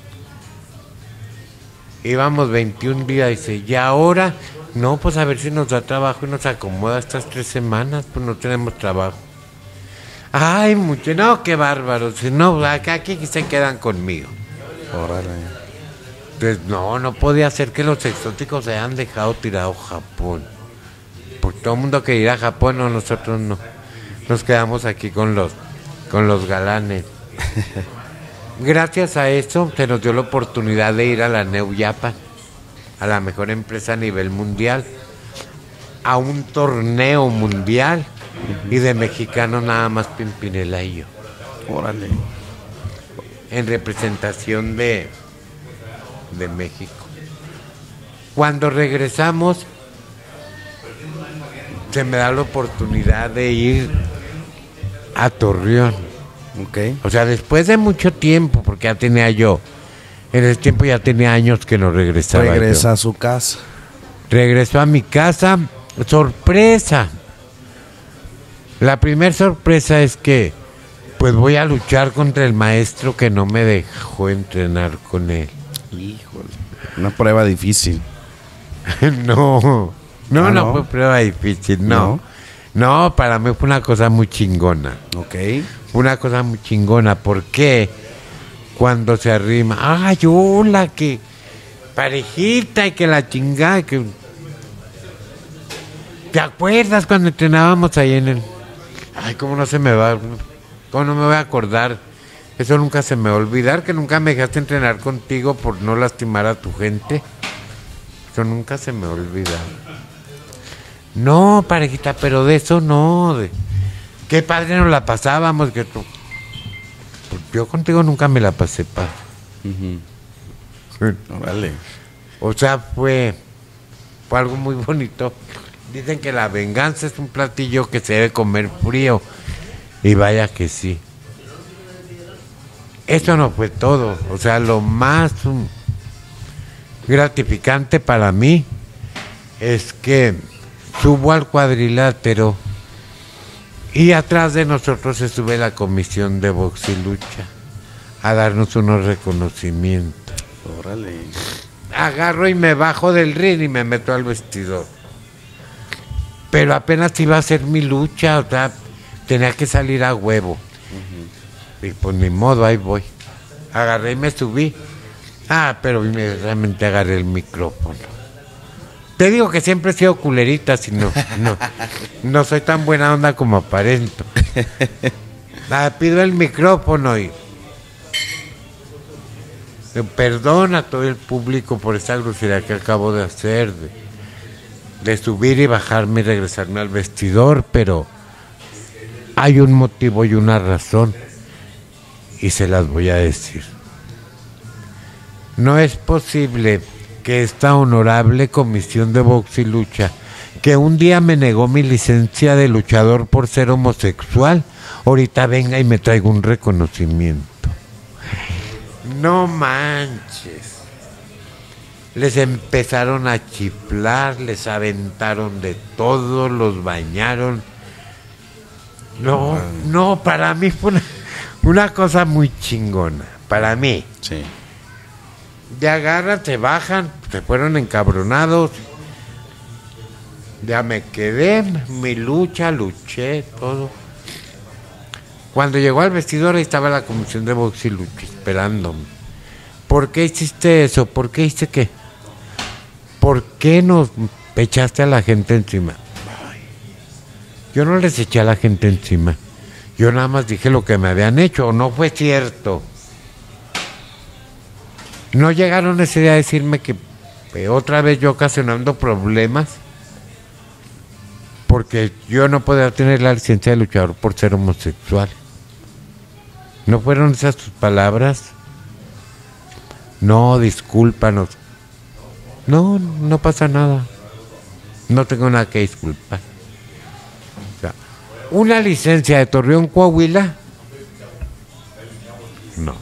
Íbamos 21 días. Dice, ¿y ahora? No, pues a ver si nos da trabajo y nos acomoda estas 3 semanas. Pues no tenemos trabajo. Ay, mucho, no, qué bárbaro. Si no, aquí se quedan conmigo. Órale. Entonces, no podía ser que los exóticos se hayan dejado tirado Japón. Porque todo el mundo quería ir a Japón, no, nosotros no. Nos quedamos aquí con los galanes. Gracias a eso se nos dio la oportunidad de ir a la New Japan, a la mejor empresa a nivel mundial, a un torneo mundial. Y de mexicano nada más Pimpinela y yo. Órale. En representación de México. Cuando regresamos, se me da la oportunidad de ir a Torreón. Okay. O sea, después de mucho tiempo, porque ya tenía yo, en ese tiempo ya tenía años que no regresaba. Regresa yo. a su casa. Regresó a mi casa. Sorpresa. La primera sorpresa es que pues voy a luchar contra el maestro que no me dejó entrenar con él. Híjole. Una prueba difícil. No fue prueba difícil, no. No, para mí fue una cosa muy chingona. Ok. Fue una cosa muy chingona, porque cuando se arrima, hola, que parejita y que la chingada, que... ¿Te acuerdas cuando entrenábamos ahí en el... ¿cómo no se me va? ¿Cómo no me voy a acordar? Eso nunca se me va a olvidar, que nunca me dejaste entrenar contigo por no lastimar a tu gente. Eso nunca se me va a olvidar. No, parejita, pero de eso no. Qué padre nos la pasábamos. Que tú... pues yo contigo nunca me la pasé, padre. Órale. O sea, fue algo muy bonito. Dicen que la venganza es un platillo que se debe comer frío. Y vaya que sí. Eso no fue todo. O sea, lo más gratificante para mí es que subo al cuadrilátero y atrás de nosotros se sube la comisión de box y lucha a darnos unos reconocimientos. Órale. Agarro y me bajo del ring y me meto al vestidor. Pero apenas iba a ser mi lucha, o sea, tenía que salir a huevo. Y pues ni modo, ahí voy. Agarré y me subí. Pero inmediatamente agarré el micrófono. Te digo que siempre he sido culerita, si no soy tan buena onda como aparento. Pido el micrófono y... Perdona a todo el público por esta grosería que acabo de hacer, de subir y bajarme y regresarme al vestidor, pero hay un motivo y una razón y se las voy a decir. No es posible que esta honorable comisión de box y lucha, que un día me negó mi licencia de luchador por ser homosexual, ahorita venga y me traiga un reconocimiento. No manches. Les empezaron a chiflar, les aventaron de todo, los bañaron. No, para mí fue una cosa muy chingona, para mí. Sí. De agarran, se bajan, se fueron encabronados. Ya me quedé, mi lucha, luché, todo. Cuando llegó al vestidor, ahí estaba la comisión de box y lucha esperándome. ¿Por qué hiciste eso? ¿Por qué hiciste qué? ¿Por qué nos echaste a la gente encima? Ay, yo no les eché a la gente encima. Yo nada más dije lo que me habían hecho, no fue cierto. No llegaron ese día a decirme que otra vez yo ocasionando problemas, porque yo no podía tener la licencia de luchador por ser homosexual. ¿No fueron esas tus palabras? No, discúlpanos. No, no pasa nada. No tengo nada que disculpar. O sea, una licencia de Torreón, Coahuila, no.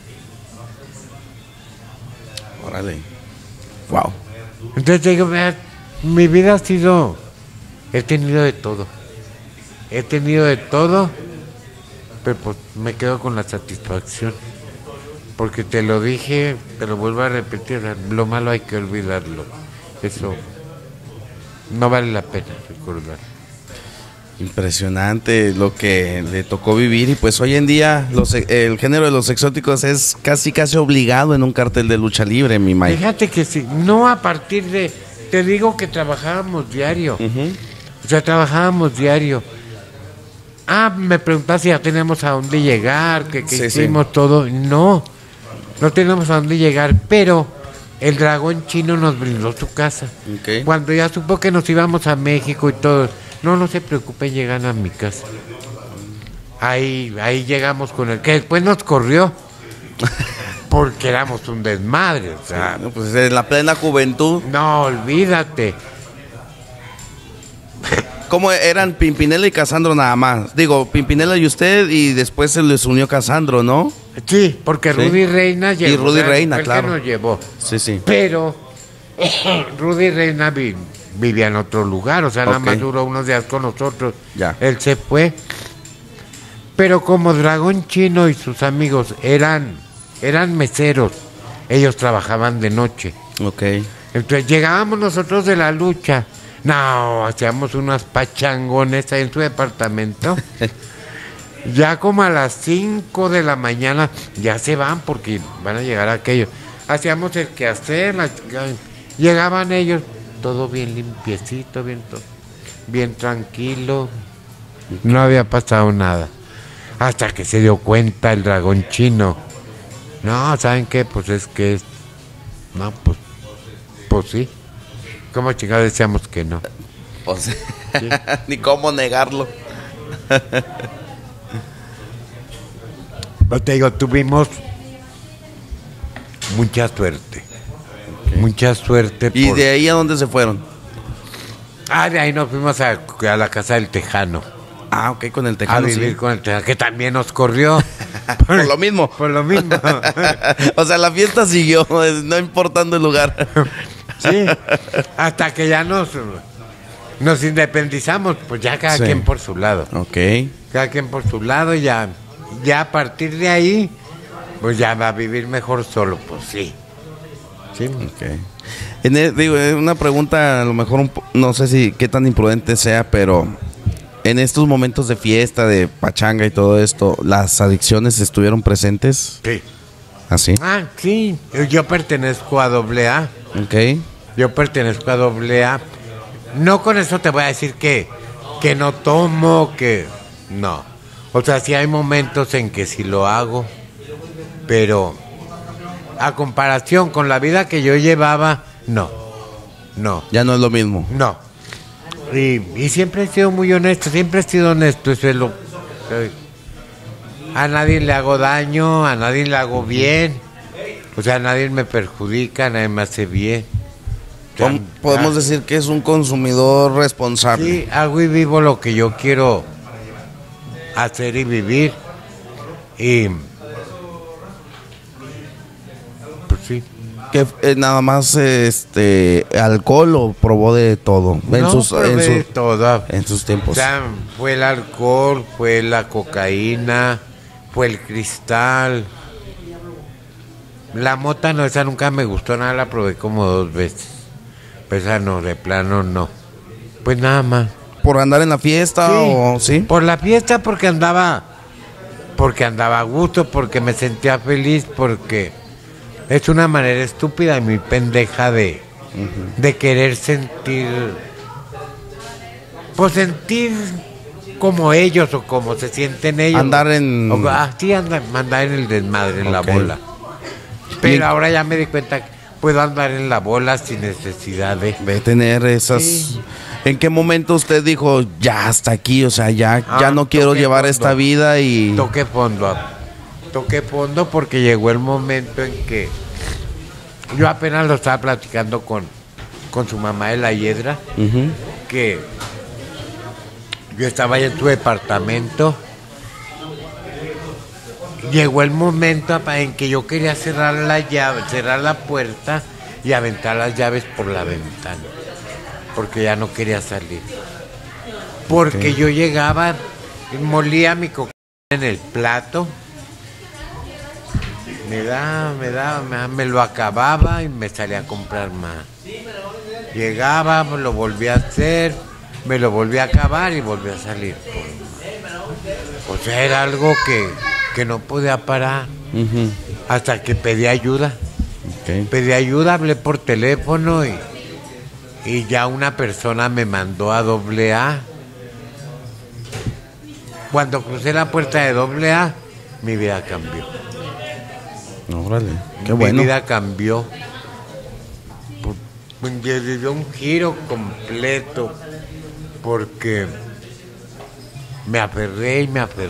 Órale. Wow. Entonces digo, vea, mi vida ha sido, he tenido de todo. He tenido de todo, pero pues me quedo con la satisfacción. Porque te lo dije, te lo vuelvo a repetir, lo malo hay que olvidarlo. Eso no vale la pena recordar. Impresionante lo que le tocó vivir, y pues hoy en día el género de los exóticos es casi obligado en un cartel de lucha libre, mi Mike. Fíjate que sí, no a partir de, te digo que trabajábamos diario. O sea, trabajábamos diario. Me preguntas si ya tenemos a dónde llegar, que Sí, hicimos todo. No tenemos a dónde llegar, pero el dragón chino nos brindó su casa. Okay. Cuando ya supo que nos íbamos a México y todo, no se preocupen, llegan a mi casa. Ahí llegamos con el que después nos corrió, porque éramos un desmadre. O sea, No, pues en la plena juventud. no, olvídate. ¿Cómo eran Pimpinela y Casandro nada más? Digo, Pimpinela y usted, y después se les unió Casandro, ¿no? Sí, porque Sí. Rudy Reina llegó. Y Rudy Reina, fue el claro. que nos llevó. Sí. Pero Rudy Reina vivía en otro lugar, o sea, nada Ok. más duró unos días con nosotros. Ya. Él se fue. Pero como Dragón Chino y sus amigos eran meseros, ellos trabajaban de noche. Ok. Entonces llegábamos nosotros de la lucha. No, hacíamos unas pachangones ahí en su departamento. Ya como a las 5 de la mañana ya se van porque van a llegar aquellos. Hacíamos el quehacer, llegaban ellos, todo bien limpiecito, bien tranquilo. No había pasado nada. Hasta que se dio cuenta el dragón chino. No, ¿saben qué? Pues es que es... No, pues sí. ¿Cómo chingados decíamos que no? O sea, ni cómo negarlo. Pero te digo, tuvimos mucha suerte. Okay. Mucha suerte. ¿Y de ahí a dónde se fueron? De ahí nos fuimos a la casa del Tejano. Ok, con el Tejano. A vivir con el Tejano, que también nos corrió. Por lo mismo. Por lo mismo. O sea, la fiesta siguió, no importando el lugar. Sí, hasta que ya nos independizamos, pues ya cada quien por su lado. Ok. Cada quien por su lado, y ya a partir de ahí, pues ya va a vivir mejor solo, pues sí. Sí. Ok. Digo, una pregunta, a lo mejor, no sé si qué tan imprudente sea, pero en estos momentos de fiesta, de pachanga y todo esto, ¿las adicciones estuvieron presentes? Sí. ¿Así? Sí. Yo pertenezco a AA. Ok. Yo pertenezco a AA. No con eso te voy a decir que no tomo, que no. O sea, sí hay momentos en que sí lo hago, pero a comparación con la vida que yo llevaba, no. Ya no es lo mismo. No. Y siempre he sido muy honesto, siempre he sido honesto. Eso es lo... A nadie le hago daño, a nadie le hago bien. O sea, nadie me perjudica, nadie me hace bien. Podemos decir que es un consumidor responsable. Sí, hago y vivo lo que yo quiero hacer y vivir. Y pues sí. que nada más alcohol o probó de todo Probé todo. en sus tiempos. O sea, fue el alcohol, fue la cocaína, fue el cristal. La mota no, esa nunca me gustó nada, la probé como 2 veces. Pues esa no, de plano no. Pues nada más. ¿Por andar en la fiesta o sí? Por la fiesta, porque andaba a gusto, porque me sentía feliz, porque es una manera estúpida y muy pendeja de querer sentir, pues sentir como ellos o como se sienten ellos. Andar en... andar en el desmadre, en la bola. Pero ahora ya me di cuenta que puedo andar en la bola sin necesidad de tener esas... Sí. ¿En qué momento usted dijo, ya hasta aquí, o sea, ya no quiero llevar esta vida y... Toqué fondo porque llegó el momento en que yo apenas lo estaba platicando con su mamá de la Hiedra, que yo estaba ahí en su departamento. Llegó el momento en que yo quería cerrar la puerta y aventar las llaves por la ventana, porque ya no quería salir. Porque yo llegaba, molía mi cocaína en el plato, me lo acababa y me salía a comprar más. Llegaba, me lo volvía a hacer, me lo volvía a acabar y volvía a salir por más. O sea, era algo que no podía parar, hasta que pedí ayuda. Pedí ayuda, hablé por teléfono y ya una persona me mandó a AA. Cuando crucé la puerta de AA, mi vida cambió. Órale, qué bueno. Mi vida cambió. Dio un giro completo, porque me aferré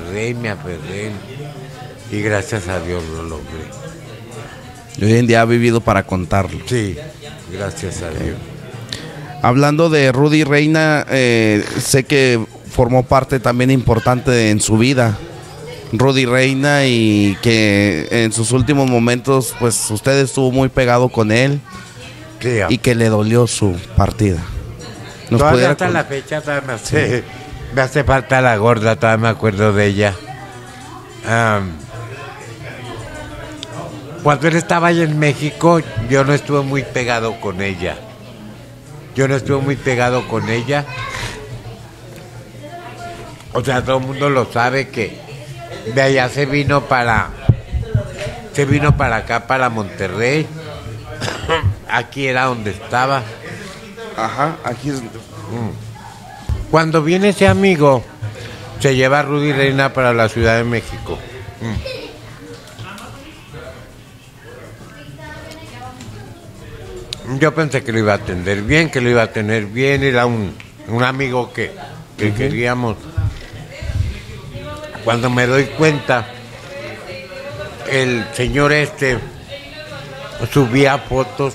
y gracias a Dios lo logré. Y hoy en día ha vivido para contarlo. Sí, gracias a Dios. Hablando de Rudy Reina, sé que formó parte también importante en su vida, Rudy Reina, y que en sus últimos momentos, pues usted estuvo muy pegado con él, sí, y que le dolió su partida. Todavía hasta la fecha me hace falta la gorda, todavía me acuerdo de ella. Cuando él estaba allá en México, yo no estuve muy pegado con ella. O sea, todo el mundo lo sabe, que de allá se vino para acá, para Monterrey. Aquí era donde estaba. Ajá, aquí es. Cuando viene ese amigo, se lleva a Rudy Reina para la Ciudad de México. Yo pensé que lo iba a atender bien, que lo iba a tener bien. Era un amigo que queríamos. Cuando me doy cuenta, el señor subía fotos,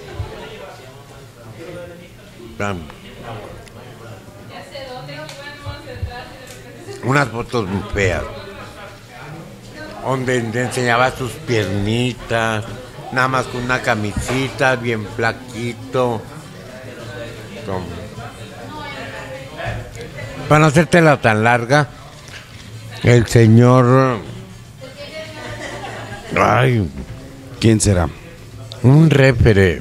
unas fotos muy feas, donde enseñaba sus piernitas, nada más con una camisita, bien flaquito. Para no hacértela tan larga, el señor... Ay, ¿quién será? Un refere.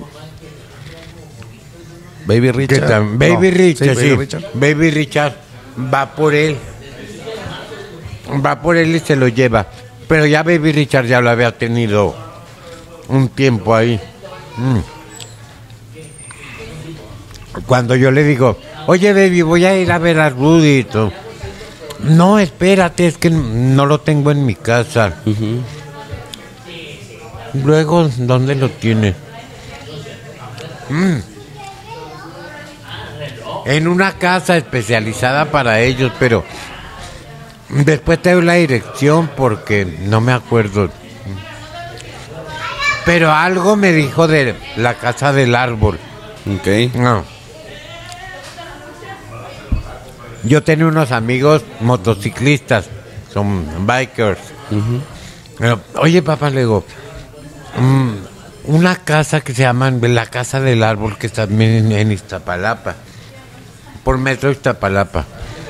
Baby Richard. Baby Richard, sí. Baby Richard. Baby Richard va por él y se lo lleva. Pero ya Baby Richard ya lo había tenido un tiempo ahí. Cuando yo le digo, oye baby, voy a ir a ver a Rudy. No, espérate, es que no lo tengo en mi casa. Luego, ¿dónde lo tiene? En una casa especializada para ellos, pero después te doy la dirección porque no me acuerdo. Pero algo me dijo de la casa del árbol. No. Yo tenía unos amigos motociclistas, son bikers. Oye, papá, le digo, una casa que se llama la Casa del Árbol, que está también en Iztapalapa, por metro de Iztapalapa.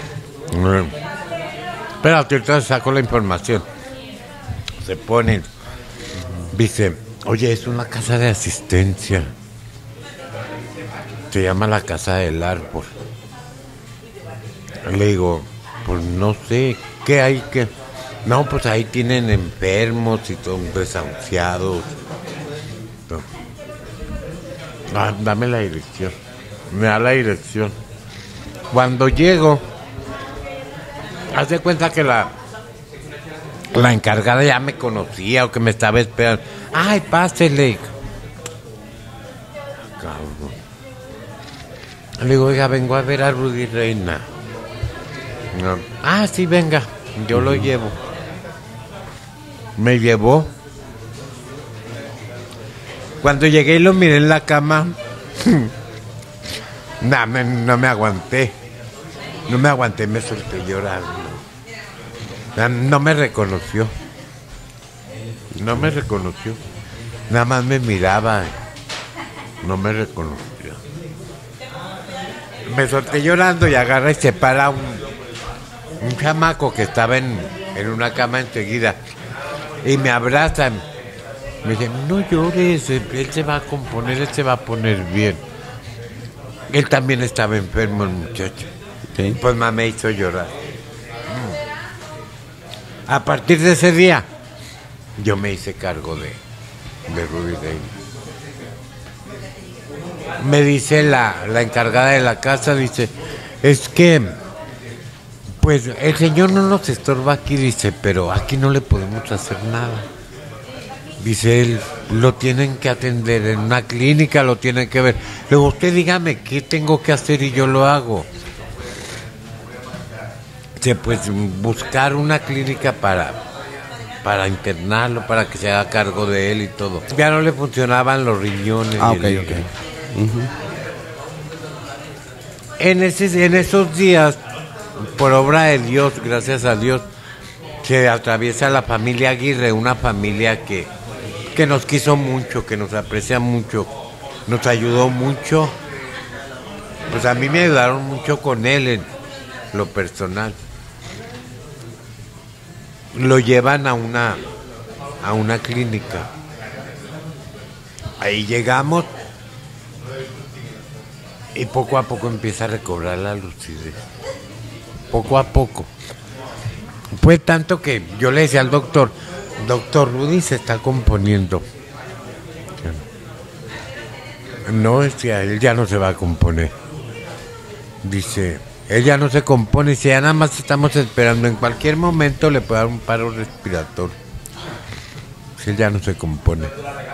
Pero ahorita saco la información. Se ponen, dice, oye, es una casa de asistencia. Se llama la Casa del Árbol. Le digo, pues no sé, ¿qué hay que...? No, pues ahí tienen enfermos y todos desahuciados. Dame la dirección. Me da la dirección. Cuando llego, haz de cuenta que la encargada ya me conocía o que me estaba esperando. Ay, pásele. Cabrón. Le digo, oiga, vengo a ver a Rudy Reina. No. Ah, sí, venga, yo lo llevo. Me llevó. Cuando llegué y lo miré en la cama, no me aguanté. No me aguanté, me solté llorando. No me reconoció. No me reconoció. Nada más me miraba. No me reconoció. Me solté llorando y agarra y se para un chamaco que estaba en una cama enseguida. Y me abrazan. Me dicen, no llores, él se va a componer, él se va a poner bien. Él también estaba enfermo, el muchacho. Okay. Pues mamá me hizo llorar. A partir de ese día, yo me hice cargo de Rudy Reina. Me dice la encargada de la casa, dice, es que, pues el señor no nos estorba aquí, dice, pero aquí no le podemos hacer nada. Dice él, lo tienen que atender en una clínica, lo tienen que ver. Luego usted dígame qué tengo que hacer y yo lo hago. Dice, pues buscar una clínica para internarlo, para que se haga cargo de él y todo. Ya no le funcionaban los riñones. Ah, ok. En esos días, por obra de Dios, gracias a Dios, se atraviesa la familia Aguirre, una familia que nos quiso mucho, que nos aprecia mucho, nos ayudó mucho. Pues a mí me ayudaron mucho con él en lo personal. Lo llevan a una clínica. Ahí llegamos y poco a poco empieza a recobrar la lucidez. Poco a poco. Fue tanto que yo le decía al doctor, Rudy se está componiendo. No, decía, él ya no se va a componer. Dice, él ya no se compone, dice, ya nada más estamos esperando, en cualquier momento le puede dar un paro respiratorio. Dice, él ya no se compone.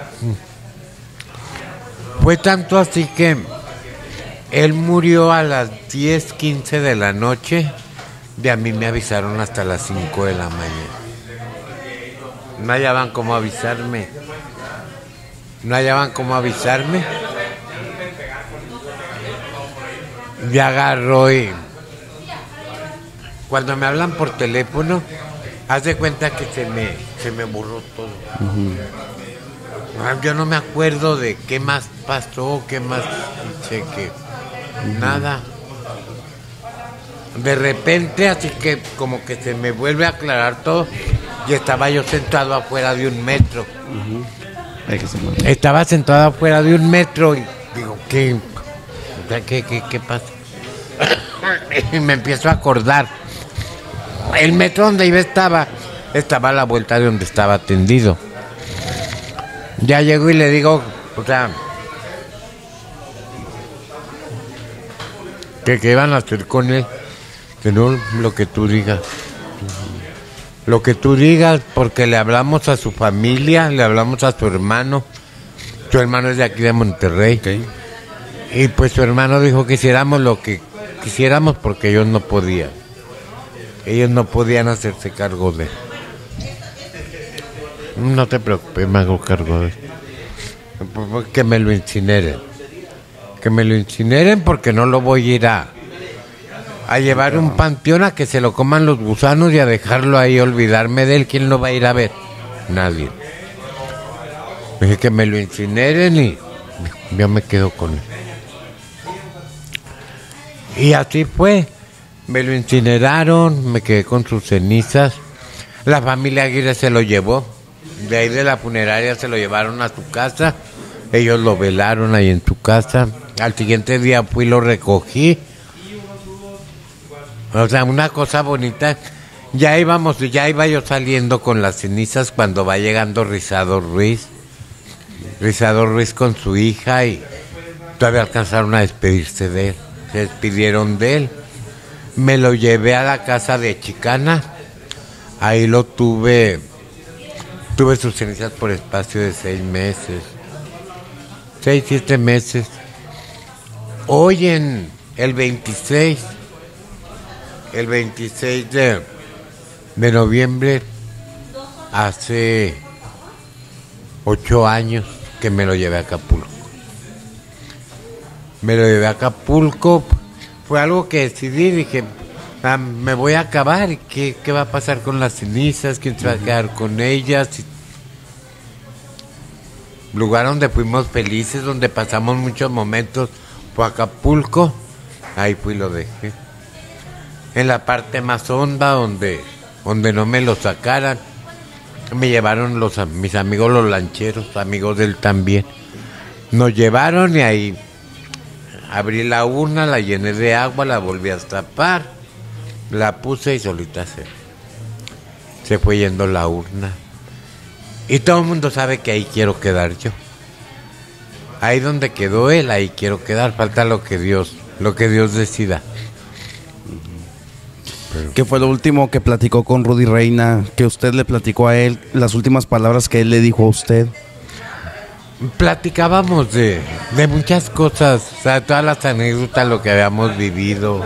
Fue tanto así que él murió a las 10:15 de la noche, de a mí me avisaron hasta las 5 de la mañana. No hallaban cómo avisarme. Me agarró y cuando me hablan por teléfono, haz de cuenta que se me borró todo. Yo no me acuerdo de qué más pasó, qué más hice, nada. De repente, así que como que se me vuelve a aclarar todo. Y estaba yo sentado afuera de 1 metro. Estaba sentado afuera de 1 metro y digo, ¿qué pasa? Y me empiezo a acordar. El metro donde yo estaba a la vuelta de donde estaba tendido. Ya llego y le digo, o sea, que qué iban a hacer con él. Que no, lo que tú digas. Lo que tú digas, porque le hablamos a su familia, le hablamos a su hermano. Su hermano es de aquí de Monterrey. Okay. Y pues su hermano dijo que hiciéramos lo que quisiéramos porque ellos no podían. Ellos no podían hacerse cargo de él. No te preocupes, me hago cargo de él. Que me lo incineren. Que me lo incineren porque no lo voy a ir a llevar a un panteón a que se lo coman los gusanos y a dejarlo ahí, olvidarme de él. ¿Quién lo va a ir a ver? Nadie. Dije que me lo incineren y yo me quedo con él. Y así fue. Me lo incineraron, me quedé con sus cenizas. La familia Aguirre se lo llevó. De ahí de la funeraria se lo llevaron a su casa. Ellos lo velaron ahí en su casa. Al siguiente día fui y lo recogí. O sea, una cosa bonita. Ya iba yo saliendo con las cenizas cuando va llegando Rizado Ruiz. Rizado Ruiz con su hija y todavía alcanzaron a despedirse de él. Se despidieron de él. Me lo llevé a la casa de Chicana. Ahí lo tuve. Tuve sus cenizas por espacio de 6 meses. 6, 7 meses. Hoy en el 26 de noviembre, hace 8 años que me lo llevé a Acapulco. Me lo llevé a Acapulco, fue algo que decidí, dije, me voy a acabar, ¿qué va a pasar con las cenizas? ¿Quién se va a quedar con ellas? Lugar donde fuimos felices, donde pasamos muchos momentos, fue Acapulco, ahí fui y lo dejé. En la parte más honda, donde no me lo sacaran, me llevaron mis amigos los lancheros, amigos de él también. Nos llevaron y ahí abrí la urna, la llené de agua, la volví a tapar, la puse y solita se fue yendo la urna. Y todo el mundo sabe que ahí quiero quedar yo. Ahí donde quedó él, ahí quiero quedar. Falta lo que Dios decida. ¿Qué fue lo último que platicó con Rudy Reina? Que usted le platicó a él, las últimas palabras que él le dijo a usted. Platicábamos de muchas cosas, o sea, todas las anécdotas, lo que habíamos vivido.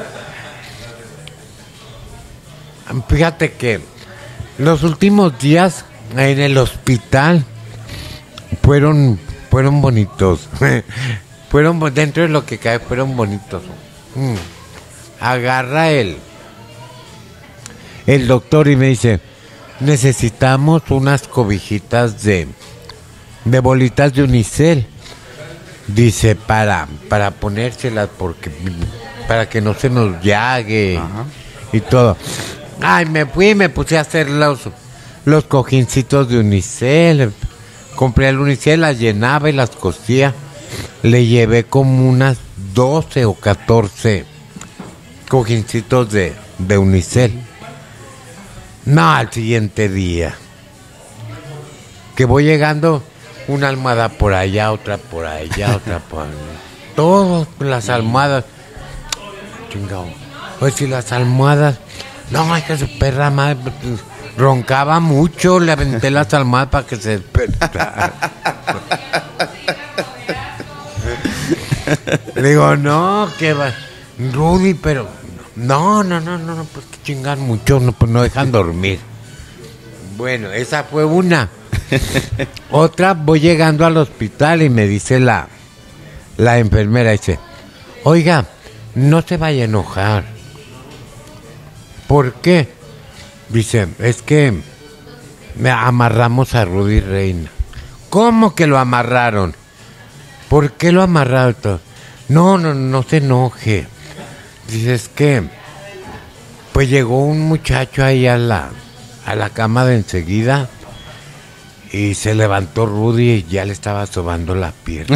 Fíjate que los últimos días en el hospital fueron bonitos. Dentro de lo que cae, fueron bonitos. Agarra el doctor y me dice, necesitamos unas cobijitas de bolitas de unicel. Dice, para ponérselas, para que no se nos llague. Ajá. Y todo. Ay, me fui y me puse a hacer los cojincitos de unicel. Compré el unicel, las llenaba y las cosía. Le llevé como unas 12 o 14 cojincitos de unicel. No, al siguiente día, que voy llegando, una almohada por allá, otra por allá, otra por allá. Todas las almohadas. Chingado. Pues si las almohadas, no, es que su perra madre roncaba mucho, le aventé las almohadas para que se despertara. Le digo, no, que va, Rudy, pero no, pues que chingar mucho, no, pues no dejan dormir. Bueno, esa fue una. Otra, voy llegando al hospital y me dice la enfermera, dice, oiga, no se vaya a enojar. ¿Por qué? Dice, es que me amarramos a Rudy Reina. ¿Cómo que lo amarraron? ¿Por qué lo amarraron? No se enoje. Dice, es que pues llegó un muchacho ahí a la cama de enseguida y se levantó Rudy y ya le estaba sobando la pierna.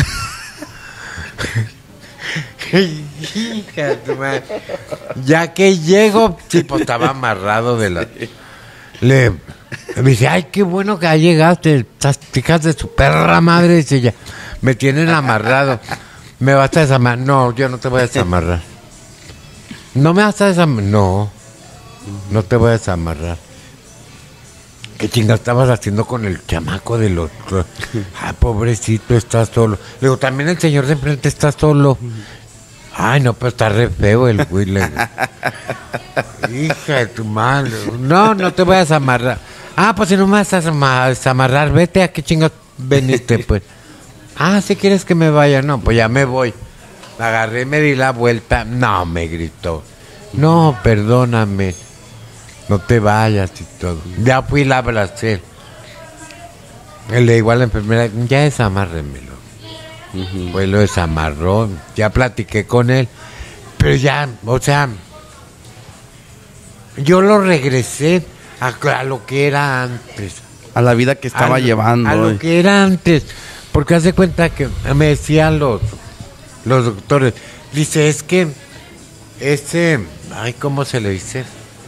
Hija de tu madre. Ya que llego, sí, pues estaba amarrado de la... Me dice, ay, qué bueno que ya llegaste, estas hijas de su perra madre, dice ya, me tienen amarrado. ¿Me vas a desamarrar? No, yo no te voy a desamarrar. ¿No me vas a desamarrar? No te voy a desamarrar. ¿Qué chinga estabas haciendo con el chamaco del otro? Ah, pobrecito, está solo. Le digo, también el señor de enfrente está solo. Ay, no, pero está re feo el güey. Hija de tu madre. No te voy a desamarrar. Ah, pues si no me vas a desamarrar, vete, ¿a qué chingas veniste, pues? Ah, si quieres que me vaya. No, pues ya me voy. Agarré, me di la vuelta. No, me gritó. No, perdóname. No te vayas y todo. Ya fui y la abracé. Le digo a la enfermera, ya desamárremelo. Pues lo desamarró, ya platiqué con él, pero ya, o sea, yo lo regresé a lo que era antes. A la vida que estaba llevando. A lo que era antes. Porque hace cuenta que me decían los doctores, dice, es que ¿cómo se le dice?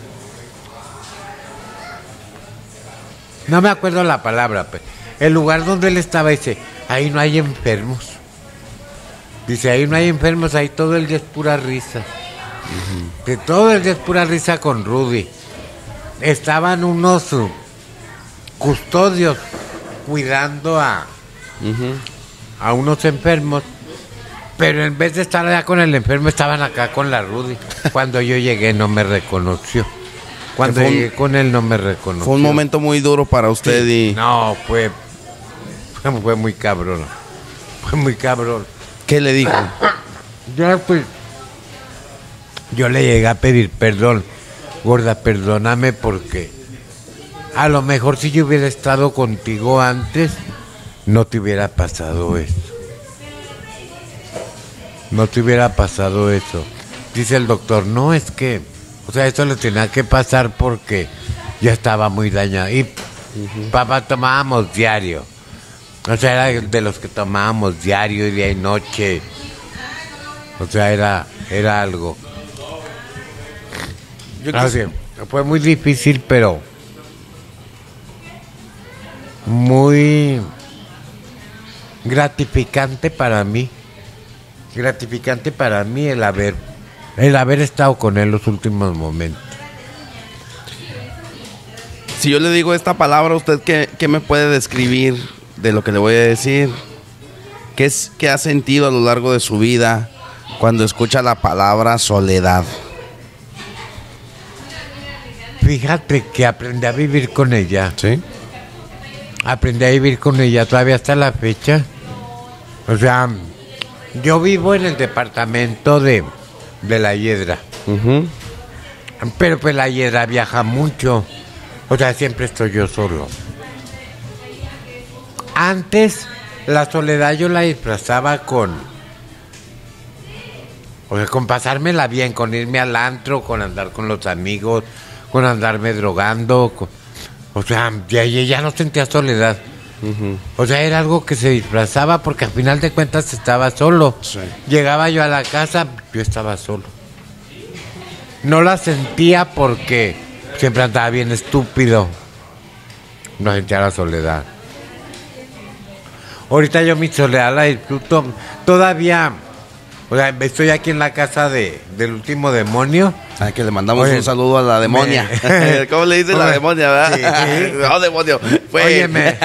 No me acuerdo la palabra, pero el lugar donde él estaba, dice, ahí no hay enfermos. Dice, ahí no hay enfermos, ahí todo el día es pura risa. Que todo el día es pura risa con Rudy. Estaban unos custodios cuidando a unos enfermos, pero en vez de estar allá con el enfermo, estaban acá con la Rudy. Cuando yo llegué no me reconoció. Cuando llegué con él no me reconoció. Fue un momento muy duro para usted. Sí. No, fue muy cabrón. Fue muy cabrón. ¿Qué le dijo? Yo le llegué a pedir perdón. Gorda, perdóname porque a lo mejor si yo hubiera estado contigo antes, no te hubiera pasado eso. No te hubiera pasado eso. Dice el doctor, no, es que, o sea, eso le tenía que pasar porque ya estaba muy dañado. Y papá tomábamos diario. O sea, era de los que tomábamos diario, día y noche. O sea, era algo. Fue muy difícil, pero muy gratificante para mí. Gratificante para mí el haber estado con él los últimos momentos. Si yo le digo esta palabra, ¿usted qué me puede describir de lo que le voy a decir? ¿Qué ha sentido a lo largo de su vida cuando escucha la palabra soledad? Fíjate que aprendí a vivir con ella. ¿Sí? Aprendí a vivir con ella todavía hasta la fecha. O sea, yo vivo en el departamento de La Hiedra. Pero pues La Hiedra viaja mucho. O sea, siempre estoy yo solo. Antes, la soledad yo la disfrazaba con pasármela bien, con irme al antro, con andar con los amigos, con andarme drogando. O sea, ya no sentía soledad. O sea, era algo que se disfrazaba porque al final de cuentas estaba solo. Sí. Llegaba yo a la casa, yo estaba solo. No la sentía porque siempre andaba bien estúpido. No sentía la soledad. Ahorita yo mi soledad la disfruto. Todavía, o sea, estoy aquí en la casa del último demonio. Que le mandamos un saludo a la demonia. ¿Cómo le dice la demonia, verdad? Sí. No, demonio. Oye,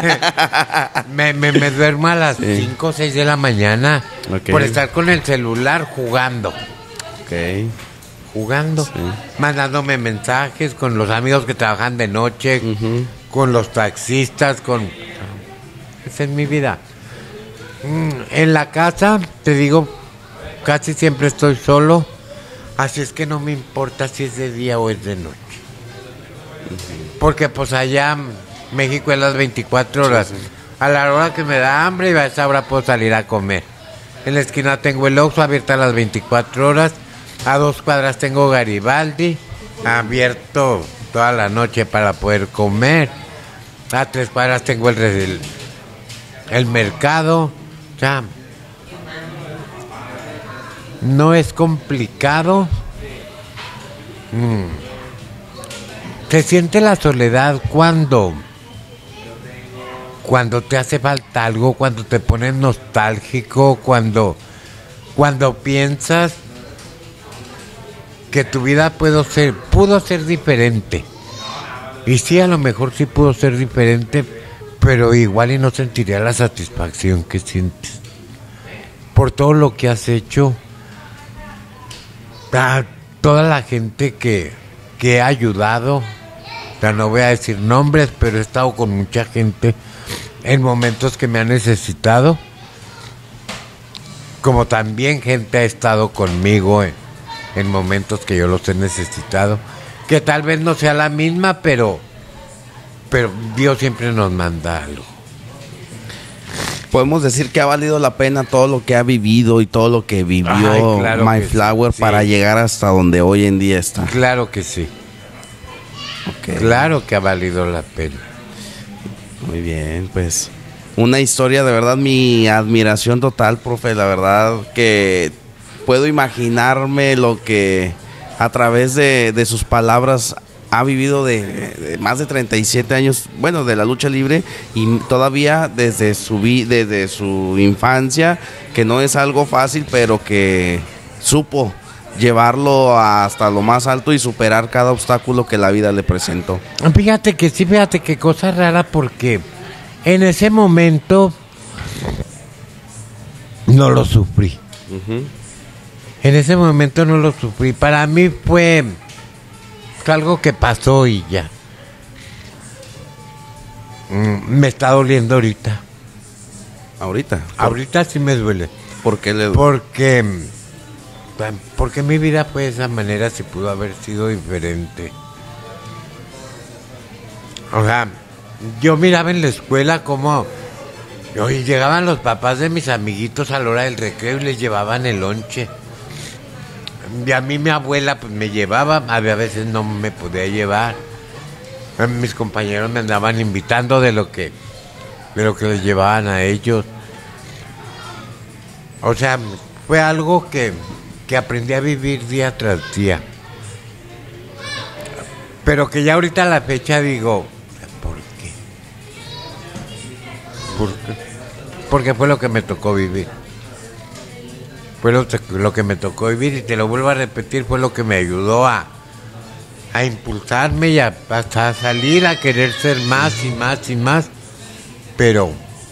me duermo a las 5 o 6 de la mañana por estar con el celular jugando. Jugando, mandándome mensajes con los amigos que trabajan de noche, con los taxistas, esa es mi vida. En la casa, te digo, casi siempre estoy solo, así es que no me importa si es de día o es de noche. Porque pues allá México es las 24 horas. A la hora que me da hambre y a esa hora puedo salir a comer. En la esquina tengo el Oxxo abierto a las 24 horas. A 2 cuadras tengo Garibaldi abierto toda la noche para poder comer. A 3 cuadras tengo el mercado. O sea, no es complicado. Se siente la soledad cuando te hace falta algo, cuando te pones nostálgico, cuando piensas que tu vida pudo ser diferente. Y sí, a lo mejor sí pudo ser diferente, pero igual y no sentiría la satisfacción que sientes por todo lo que has hecho. A toda la gente que he ayudado, o sea, no voy a decir nombres, pero he estado con mucha gente en momentos que me han necesitado, como también gente ha estado conmigo en momentos que yo los he necesitado, que tal vez no sea la misma, pero Dios siempre nos manda algo. podemos decir que ha valido la pena todo lo que ha vivido y todo lo que vivió Ay, claro My que Flower sí. para llegar hasta donde hoy en día está. Claro que sí. Ok. Claro que ha valido la pena. Muy bien, pues una historia de verdad, mi admiración total, profe. La verdad que puedo imaginarme lo que a través de sus palabras ha vivido de más de 37 años, bueno, de la lucha libre, y todavía desde su infancia, que no es algo fácil, pero que supo llevarlo hasta lo más alto y superar cada obstáculo que la vida le presentó. Fíjate que sí, fíjate qué cosa rara, porque en ese momento no lo sufrí. En ese momento no lo sufrí. Para mí fue algo que pasó y ya. Me está doliendo ahorita. ¿Ahorita? Ahorita sí me duele. ¿Por qué le duele? Porque mi vida fue de esa manera, si pudo haber sido diferente. O sea, yo miraba en la escuela como llegaban los papás de mis amiguitos a la hora del recreo y les llevaban el lonche. Y a mí mi abuela pues me llevaba, a veces no me podía llevar. Mis compañeros me andaban invitando de lo que les llevaban a ellos. O sea, fue algo que aprendí a vivir día tras día. Pero que ya ahorita a la fecha digo, ¿por qué? Porque fue lo que me tocó vivir. Fue lo que me tocó vivir, y te lo vuelvo a repetir, fue lo que me ayudó a impulsarme y hasta a salir a querer ser más y más y más. Pero,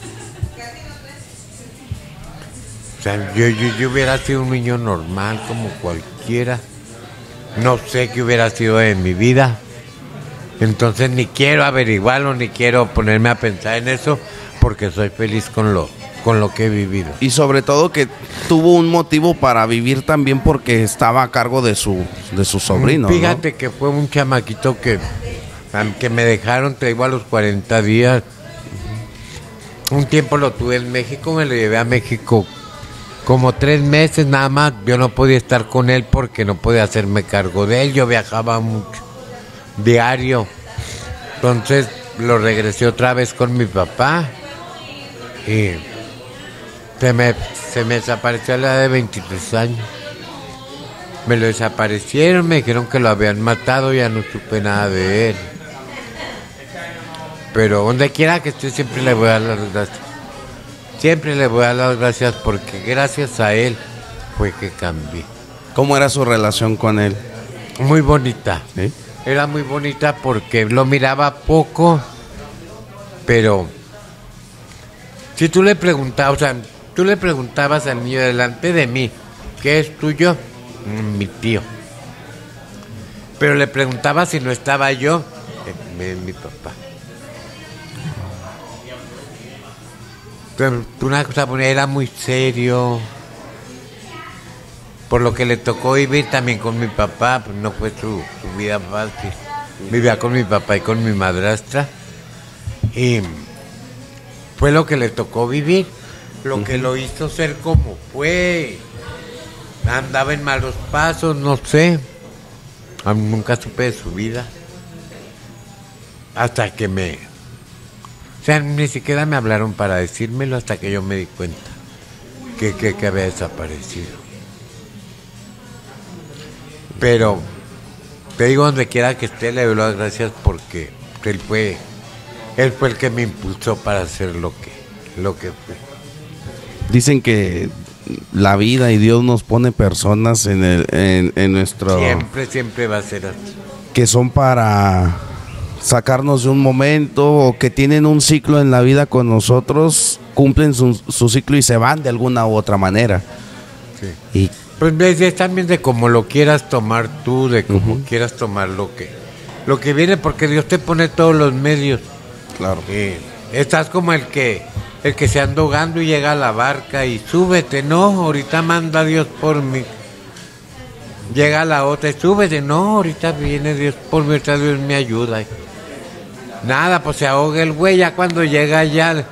o sea, yo hubiera sido un niño normal como cualquiera. No sé qué hubiera sido en mi vida. Entonces ni quiero averiguarlo, ni quiero ponerme a pensar en eso, porque soy feliz con lo que he vivido. Y sobre todo que tuvo un motivo para vivir también, porque estaba a cargo de su sobrino. Fíjate, ¿no? que fue un chamaquito que me dejaron, traigo a los 40 días. Un tiempo lo tuve en México, me lo llevé a México como 3 meses nada más. Yo no podía estar con él porque no podía hacerme cargo de él. Yo viajaba mucho, diario. Entonces lo regresé otra vez con mi papá y se me desapareció a la edad de 23 años. Me lo desaparecieron, me dijeron que lo habían matado, ya no supe nada de él. Pero donde quiera que esté siempre le voy a dar las gracias. Siempre le voy a dar las gracias, porque gracias a él fue que cambié. ¿Cómo era su relación con él? Muy bonita. ¿Sí? Era muy bonita porque lo miraba poco, pero si tú le preguntabas, o sea, tú le preguntabas al niño delante de mí, ¿qué es tuyo? Mi tío. Pero le preguntaba si no estaba yo, mi papá. Pero una cosa, era muy serio. Por lo que le tocó vivir también con mi papá, pues no fue su vida fácil. Vivía con mi papá y con mi madrastra. Y fue lo que le tocó vivir, lo que lo hizo ser como fue. Andaba en malos pasos, no sé. Nunca supe de su vida. Hasta que o sea, ni siquiera me hablaron para decírmelo, hasta que yo me di cuenta que había desaparecido. Pero te digo, donde quiera que esté, le doy las gracias, porque él fue el que me impulsó para hacer lo que fue. Dicen que la vida y Dios nos pone personas en nuestro... Siempre va a ser así. Que son para sacarnos de un momento, o que tienen un ciclo en la vida con nosotros, cumplen su ciclo y se van de alguna u otra manera. Sí. Y pues es también de cómo lo quieras tomar tú, de cómo quieras tomar lo que viene, porque Dios te pone todos los medios. claro. Estás como el que se anda ahogando y llega a la barca y súbete, no, ahorita manda Dios por mí. Llega la otra y súbete, no, ahorita viene Dios por mí, ahorita Dios me ayuda. Nada, pues se ahoga el güey, ya cuando llega allá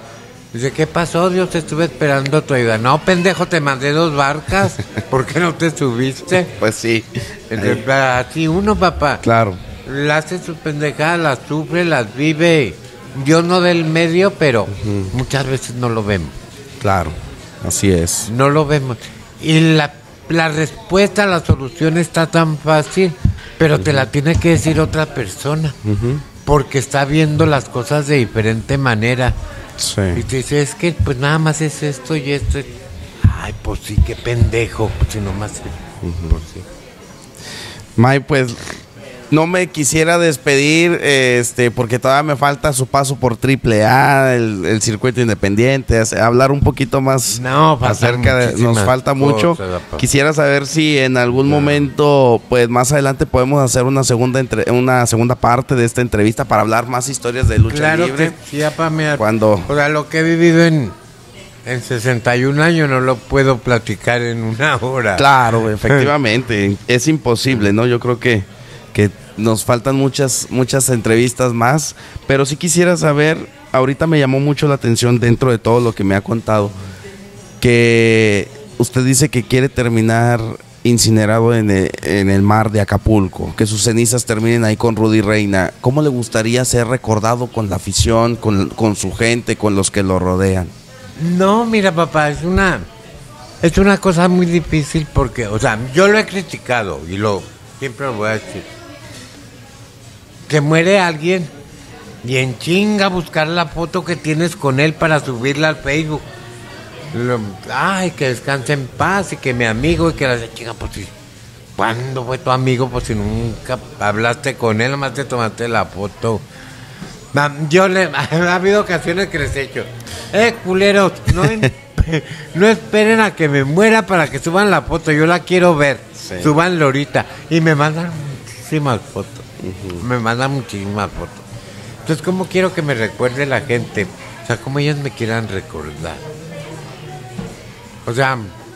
Dice, ¿qué pasó, Dios? Te estuve esperando tu ayuda. No, pendejo, te mandé 2 barcas. ¿Por qué no te subiste? Pues sí. Entonces, así uno, papá. Claro. Le hace sus pendejadas, las sufre, las vive. Yo no del medio, pero muchas veces no lo vemos. Claro, así es. No lo vemos. Y la respuesta, la solución está tan fácil, pero te la tiene que decir otra persona. Porque está viendo las cosas de diferente manera. Sí. Y te dice, es que pues nada más es esto y esto. Ay, pues sí, qué pendejo. Pues si nomás es. Pues sí. May, pues no me quisiera despedir, porque todavía me falta su paso por AAA, el circuito independiente, hablar un poquito más acerca de, nos falta mucho. Quisiera saber si en algún momento, pues más adelante podemos hacer una segunda parte de esta entrevista para hablar más historias de lucha libre. Que sí, papá, mira, cuando, o sea, lo que he vivido en 61 años no lo puedo platicar en 1 hora. Claro, efectivamente, es imposible, ¿no? Yo creo que nos faltan muchas entrevistas más, pero sí quisiera saber, ahorita me llamó mucho la atención dentro de todo lo que me ha contado, que usted dice que quiere terminar incinerado en el mar de Acapulco, que sus cenizas terminen ahí con Rudy Reina. ¿Cómo le gustaría ser recordado con la afición, con su gente, con los que lo rodean? No, mira, papá, es una cosa muy difícil porque, o sea, yo lo he criticado y siempre lo voy a decir. Que muere alguien y en chinga buscar la foto que tienes con él para subirla al Facebook. Ay, que descanse en paz y que mi amigo y que la chinga, pues sí. ¿Cuándo fue tu amigo? Pues si nunca hablaste con él, nomás te tomaste la foto. Ha habido ocasiones que les he hecho, culeros, no esperen a que me muera para que suban la foto, yo la quiero ver, sí. Súbanlo ahorita. Y me mandan muchísimas fotos. Me mandan muchísimas fotos. Entonces, ¿cómo quiero que me recuerde la gente? O sea, ¿cómo ellos me quieran recordar? O sea,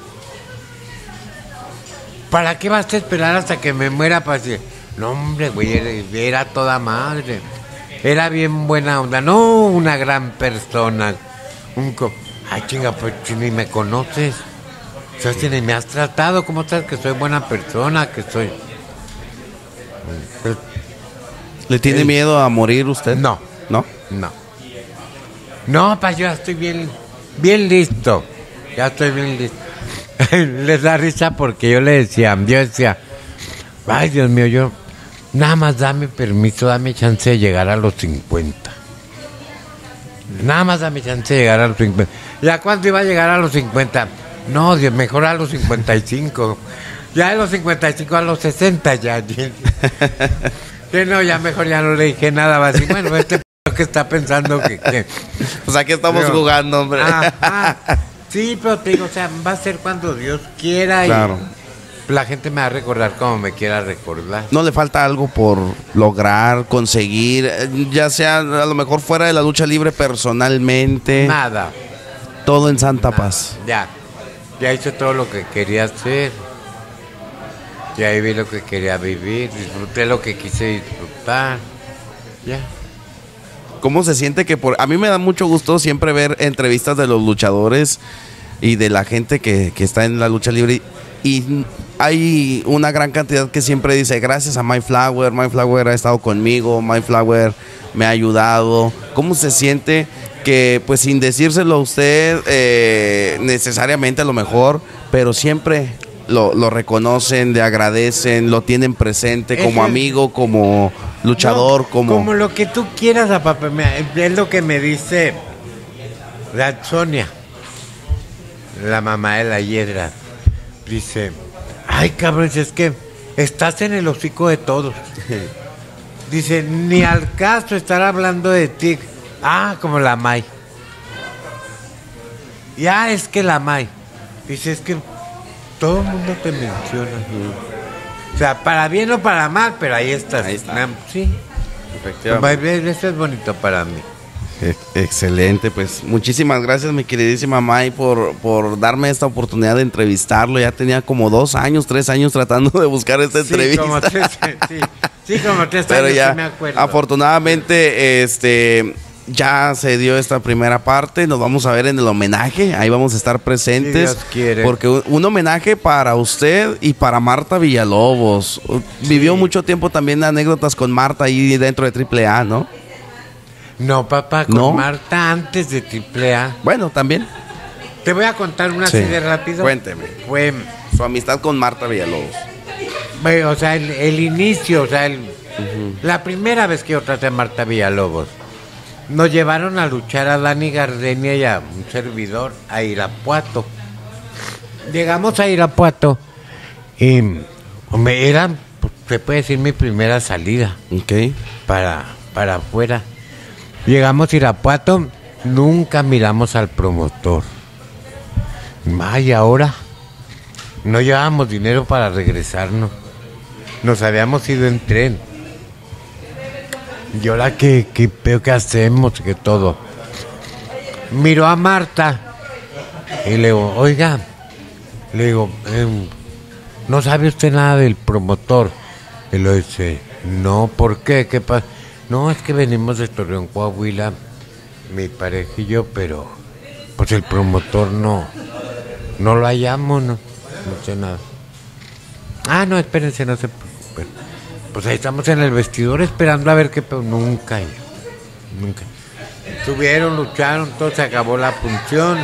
¿para qué vas a esperar hasta que me muera para decir, no, hombre, güey, era toda madre, era bien buena onda, no una gran persona? Ay, chinga, pues si ni me conoces, o sea, si ni me has tratado, ¿cómo sabes que soy buena persona, que soy? ¿Le tiene miedo a morir usted? No. ¿No? No. No, pa, yo ya estoy bien listo. Ya estoy bien listo. Les da risa porque yo decía, ay, Dios mío, yo nada más dame permiso, dame chance de llegar a los 50. Nada más dame chance de llegar a los 50. ¿Ya cuánto iba a llegar a los 50? No, Dios, mejor a los 55. Ya de los 55 a los 60 ya. Que no, ya mejor ya no le dije nada. Va a decir, bueno, que está pensando que pues aquí estamos jugando, hombre. Sí, pero te digo, o sea, va a ser cuando Dios quiera. Claro. Y la gente me va a recordar como me quiera recordar. ¿No le falta algo por lograr, conseguir, ya sea a lo mejor fuera de la lucha libre personalmente? Nada. Todo en santa paz. Ya hice todo lo que quería hacer. Ya viví lo que quería vivir, disfruté lo que quise disfrutar. Ya. ¿Cómo se siente que a mí me da mucho gusto siempre ver entrevistas de los luchadores y de la gente que está en la lucha libre? Y hay una gran cantidad que siempre dice, gracias a My Flower ha estado conmigo, My Flower me ha ayudado. ¿Cómo se siente que, pues sin decírselo a usted necesariamente a lo mejor, pero siempre lo reconocen, le agradecen, lo tienen presente como amigo, como luchador, como lo que tú quieras, papá? Es lo que me dice la Sonia, la mamá de la Hiedra. Dice, ay, cabrón, es que estás en el hocico de todos. Dice, ni al caso estar hablando de ti. Como la May. Es que la May. Dice, es que todo el mundo te menciona. O sea, para bien o para mal, pero ahí estás. Ahí está. Sí. Efectivamente. Eso es bonito para mí. Excelente, pues muchísimas gracias, mi queridísima May, por darme esta oportunidad de entrevistarlo. Ya tenía como 2 años, 3 años tratando de buscar esta entrevista. Como 3 pero años, ya, sí me acuerdo. afortunadamente, ya se dio esta primera parte. Nos vamos a ver en el homenaje. Ahí vamos a estar presentes. Si Dios quiere. Porque un homenaje para usted y para Marta Villalobos. Vivió mucho tiempo también anécdotas con Marta ahí dentro de AAA, ¿no? No, papá, con ¿No? Marta antes de AAA. Bueno, también. Te voy a contar una Sí. así de rápido. Cuénteme. Fue, Su amistad con Marta Villalobos. bueno, o sea, el inicio, o sea, la primera vez que yo traté a Marta Villalobos, nos llevaron a luchar a Dani Gardenia y a un servidor a Irapuato. Llegamos a Irapuato y era, pues, se puede decir, mi primera salida Ok. para afuera. Llegamos a Irapuato, nunca miramos al promotor. Ay, ahora no llevábamos dinero para regresarnos. Nos habíamos ido en tren. Y ahora qué peor que hacemos, que todo. Miró a Marta y le digo, oiga, le digo, ¿no sabe usted nada del promotor? Y lo dice, no, ¿por qué? ¿Qué pasa? No, es que venimos de Torreón, Coahuila, mi pareja y yo, pero pues el promotor no lo hallamos, no sé nada. Ah, no, espérense, no se preocupen. Pues ahí estamos en el vestidor esperando a ver qué, pero nunca. Subieron, lucharon, todo, se acabó la función.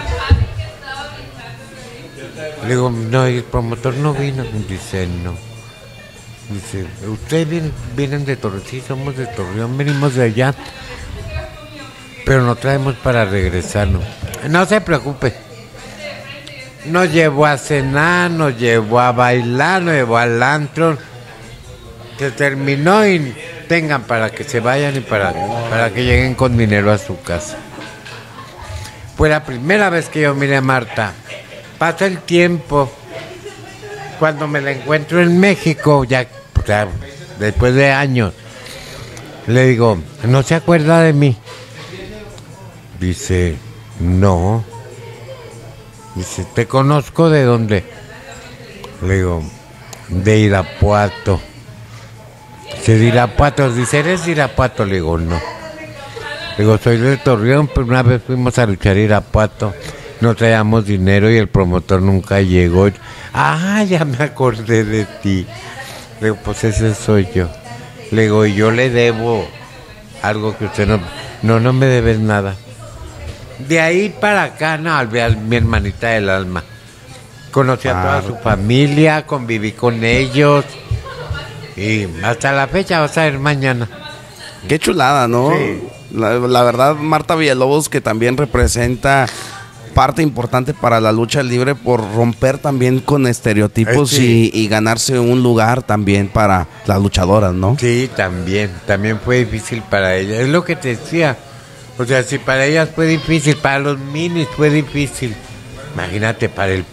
Le digo, no, el promotor no vino. Dice, no. Dice, ustedes vienen de Torreón, sí, somos de Torreón, venimos de allá, pero no traemos para regresarnos. No se preocupe. Nos llevó a cenar, nos llevó a bailar, nos llevó al antro. Se terminó y tengan para que se vayan y para que lleguen con dinero a su casa. Fue la primera vez que yo miré a Marta. Pasa el tiempo. Cuando me la encuentro en México, ya, o sea, después de años, le digo, ¿no se acuerda de mí? Dice, no. Dice, ¿te conozco de dónde? Le digo, de Irapuato. Dice, de Irapuato. Dice, ¿eres de Irapuato? Le digo, no. Le digo, soy de Torreón, pero una vez fuimos a luchar a Irapuato. No traíamos dinero y el promotor nunca llegó. Ah, ya me acordé de ti. Le digo, pues ese soy yo. Le digo, y yo le debo algo que usted no me debes nada. De ahí para acá, no, a mi hermanita del alma. Conocí a toda su familia, conviví con ellos. Y hasta la fecha, vas a ver mañana. Qué chulada, ¿no? Sí. La verdad, Marta Villalobos, que también representa parte importante para la lucha libre por romper también con estereotipos Sí. y ganarse un lugar también para las luchadoras, ¿no? Sí, también fue difícil para ella. Es lo que te decía. O sea, si para ellas fue difícil, para los minis fue difícil. Imagínate, para el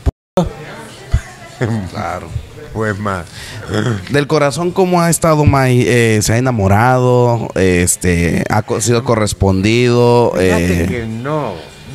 Claro. fue más. Del corazón, ¿cómo ha estado May? ¿Se ha enamorado? ¿Ha sido correspondido? Fíjate que no.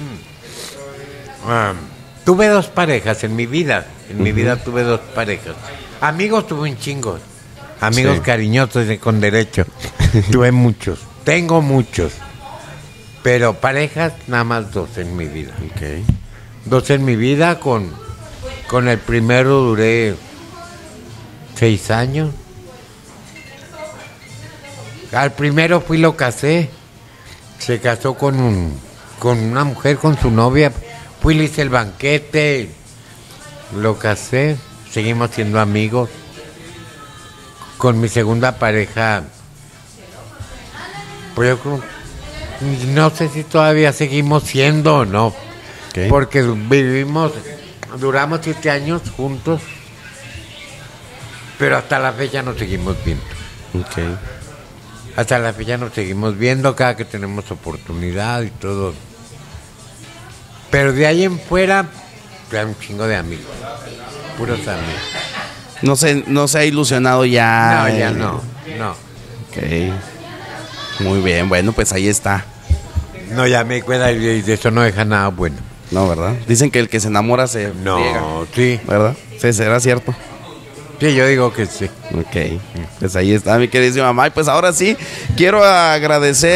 Tuve dos parejas en mi vida. En mi vida tuve dos parejas. Amigos tuve un chingo. Amigos Sí. cariñosos y con derecho. Tuve muchos. Tengo muchos. Pero parejas nada más dos en mi vida. Ok. Dos en mi vida. Con el primero duré 6 años. Al primero fui, lo casé. Se casó con una mujer, con su novia. Fui, le hice el banquete. Lo casé. Seguimos siendo amigos. Con mi segunda pareja, pues yo creo, no sé si todavía seguimos siendo o no. Ok. Porque duramos 7 años juntos. Pero hasta la fecha nos seguimos viendo. Ok. Hasta la fecha nos seguimos viendo cada que tenemos oportunidad y todo. Pero de ahí en fuera, ya un chingo de amigos. Puros amigos. No se ha ilusionado ya. No, ya no. Ok. Muy bien, bueno, pues ahí está. No, ya me di cuenta y de eso no deja nada bueno. No, ¿verdad? Dicen que el que se enamora se No, friega, sí. ¿verdad? Sí, será cierto. Sí, yo digo que sí. Ok, pues ahí está mi queridísima mamá. Y pues ahora sí, quiero agradecer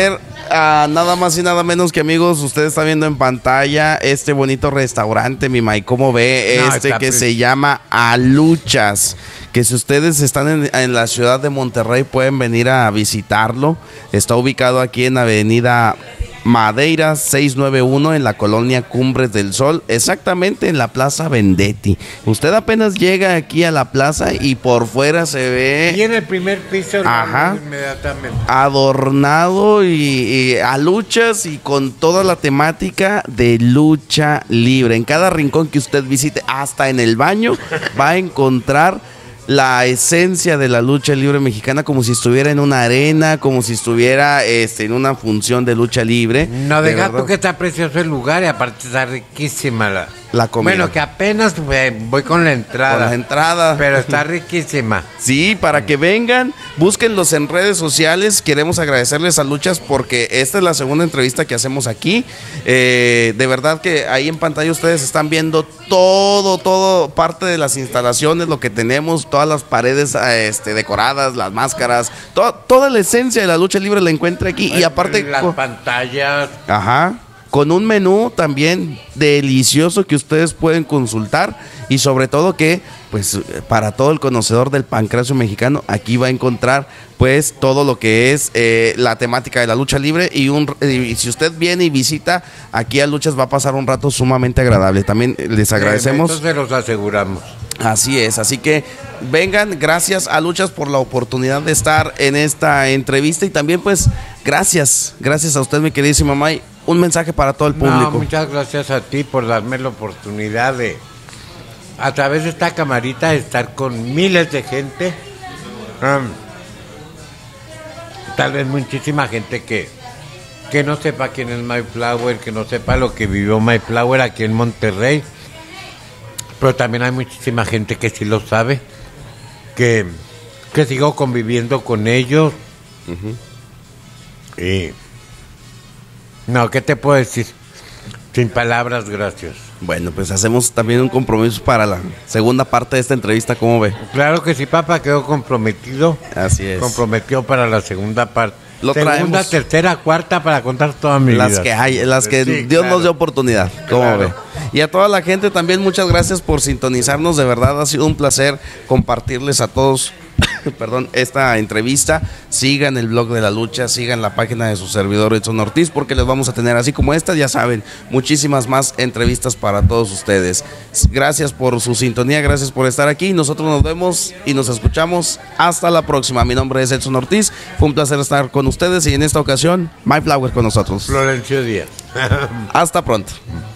Nada más y nada menos que, amigos, usted está viendo en pantalla este bonito restaurante, mi May. ¿Cómo ve? Que se llama Aluchas. Que si ustedes están en la ciudad de Monterrey pueden venir a visitarlo. Está ubicado aquí en Avenida Madeira 691 en la colonia Cumbres del Sol, exactamente en la Plaza Vendetti. Usted apenas llega aquí a la plaza y por fuera se ve... Y en el primer piso, inmediatamente adornado y a luchas y con toda la temática de lucha libre. En cada rincón que usted visite, hasta en el baño, va a encontrar la esencia de la lucha libre mexicana, como si estuviera en una arena, como si estuviera en una función de lucha libre. No, deja tú que está precioso el lugar y aparte está riquísima la comida. Bueno, que apenas voy con la entrada. Con la entrada. Pero está riquísima. Sí, para que vengan, búsquenlos en redes sociales. Queremos agradecerles a Luchas porque esta es la segunda entrevista que hacemos aquí. De verdad que ahí en pantalla ustedes están viendo todo, parte de las instalaciones, lo que tenemos, todas las paredes decoradas, las máscaras, toda la esencia de la lucha libre la encuentra aquí. Y aparte... Las pantallas. Ajá. Con un menú también delicioso que ustedes pueden consultar y sobre todo que, pues, para todo el conocedor del pancracio mexicano, aquí va a encontrar, pues, todo lo que es la temática de la lucha libre y si usted viene y visita aquí a Luchas va a pasar un rato sumamente agradable. También les agradecemos. Eso se los aseguramos. Así es, así que vengan, gracias a Luchas por la oportunidad de estar en esta entrevista y también, pues, gracias a usted, mi queridísima May. Un mensaje para todo el público. No, muchas gracias a ti por darme la oportunidad de, a través de esta camarita, estar con miles de gente. Tal vez muchísima gente que no sepa quién es Mayflower, que no sepa lo que vivió Mayflower aquí en Monterrey. Pero también hay muchísima gente que sí lo sabe, que sigo conviviendo con ellos. Y... no, ¿qué te puedo decir? Sin palabras, gracias. Bueno, pues hacemos también un compromiso para la segunda parte de esta entrevista, ¿cómo ve? Claro que sí, papá, quedó comprometido. Así es. Comprometió para la segunda parte. Lo segunda, traemos. Tercera, cuarta, para contar toda mi vida. Las que sí, Dios nos dio oportunidad, ¿cómo ve? Y a toda la gente también, muchas gracias por sintonizarnos, de verdad ha sido un placer compartirles a todos perdón, esta entrevista. Sigan el blog de la lucha, sigan la página de su servidor Edson Ortiz, porque les vamos a tener, así como esta, ya saben, muchísimas más entrevistas para todos ustedes. Gracias por su sintonía, gracias por estar aquí. Nosotros nos vemos y nos escuchamos hasta la próxima. Mi nombre es Edson Ortiz, fue un placer estar con ustedes y en esta ocasión Mayflower con nosotros. Florencio Díaz. Hasta pronto.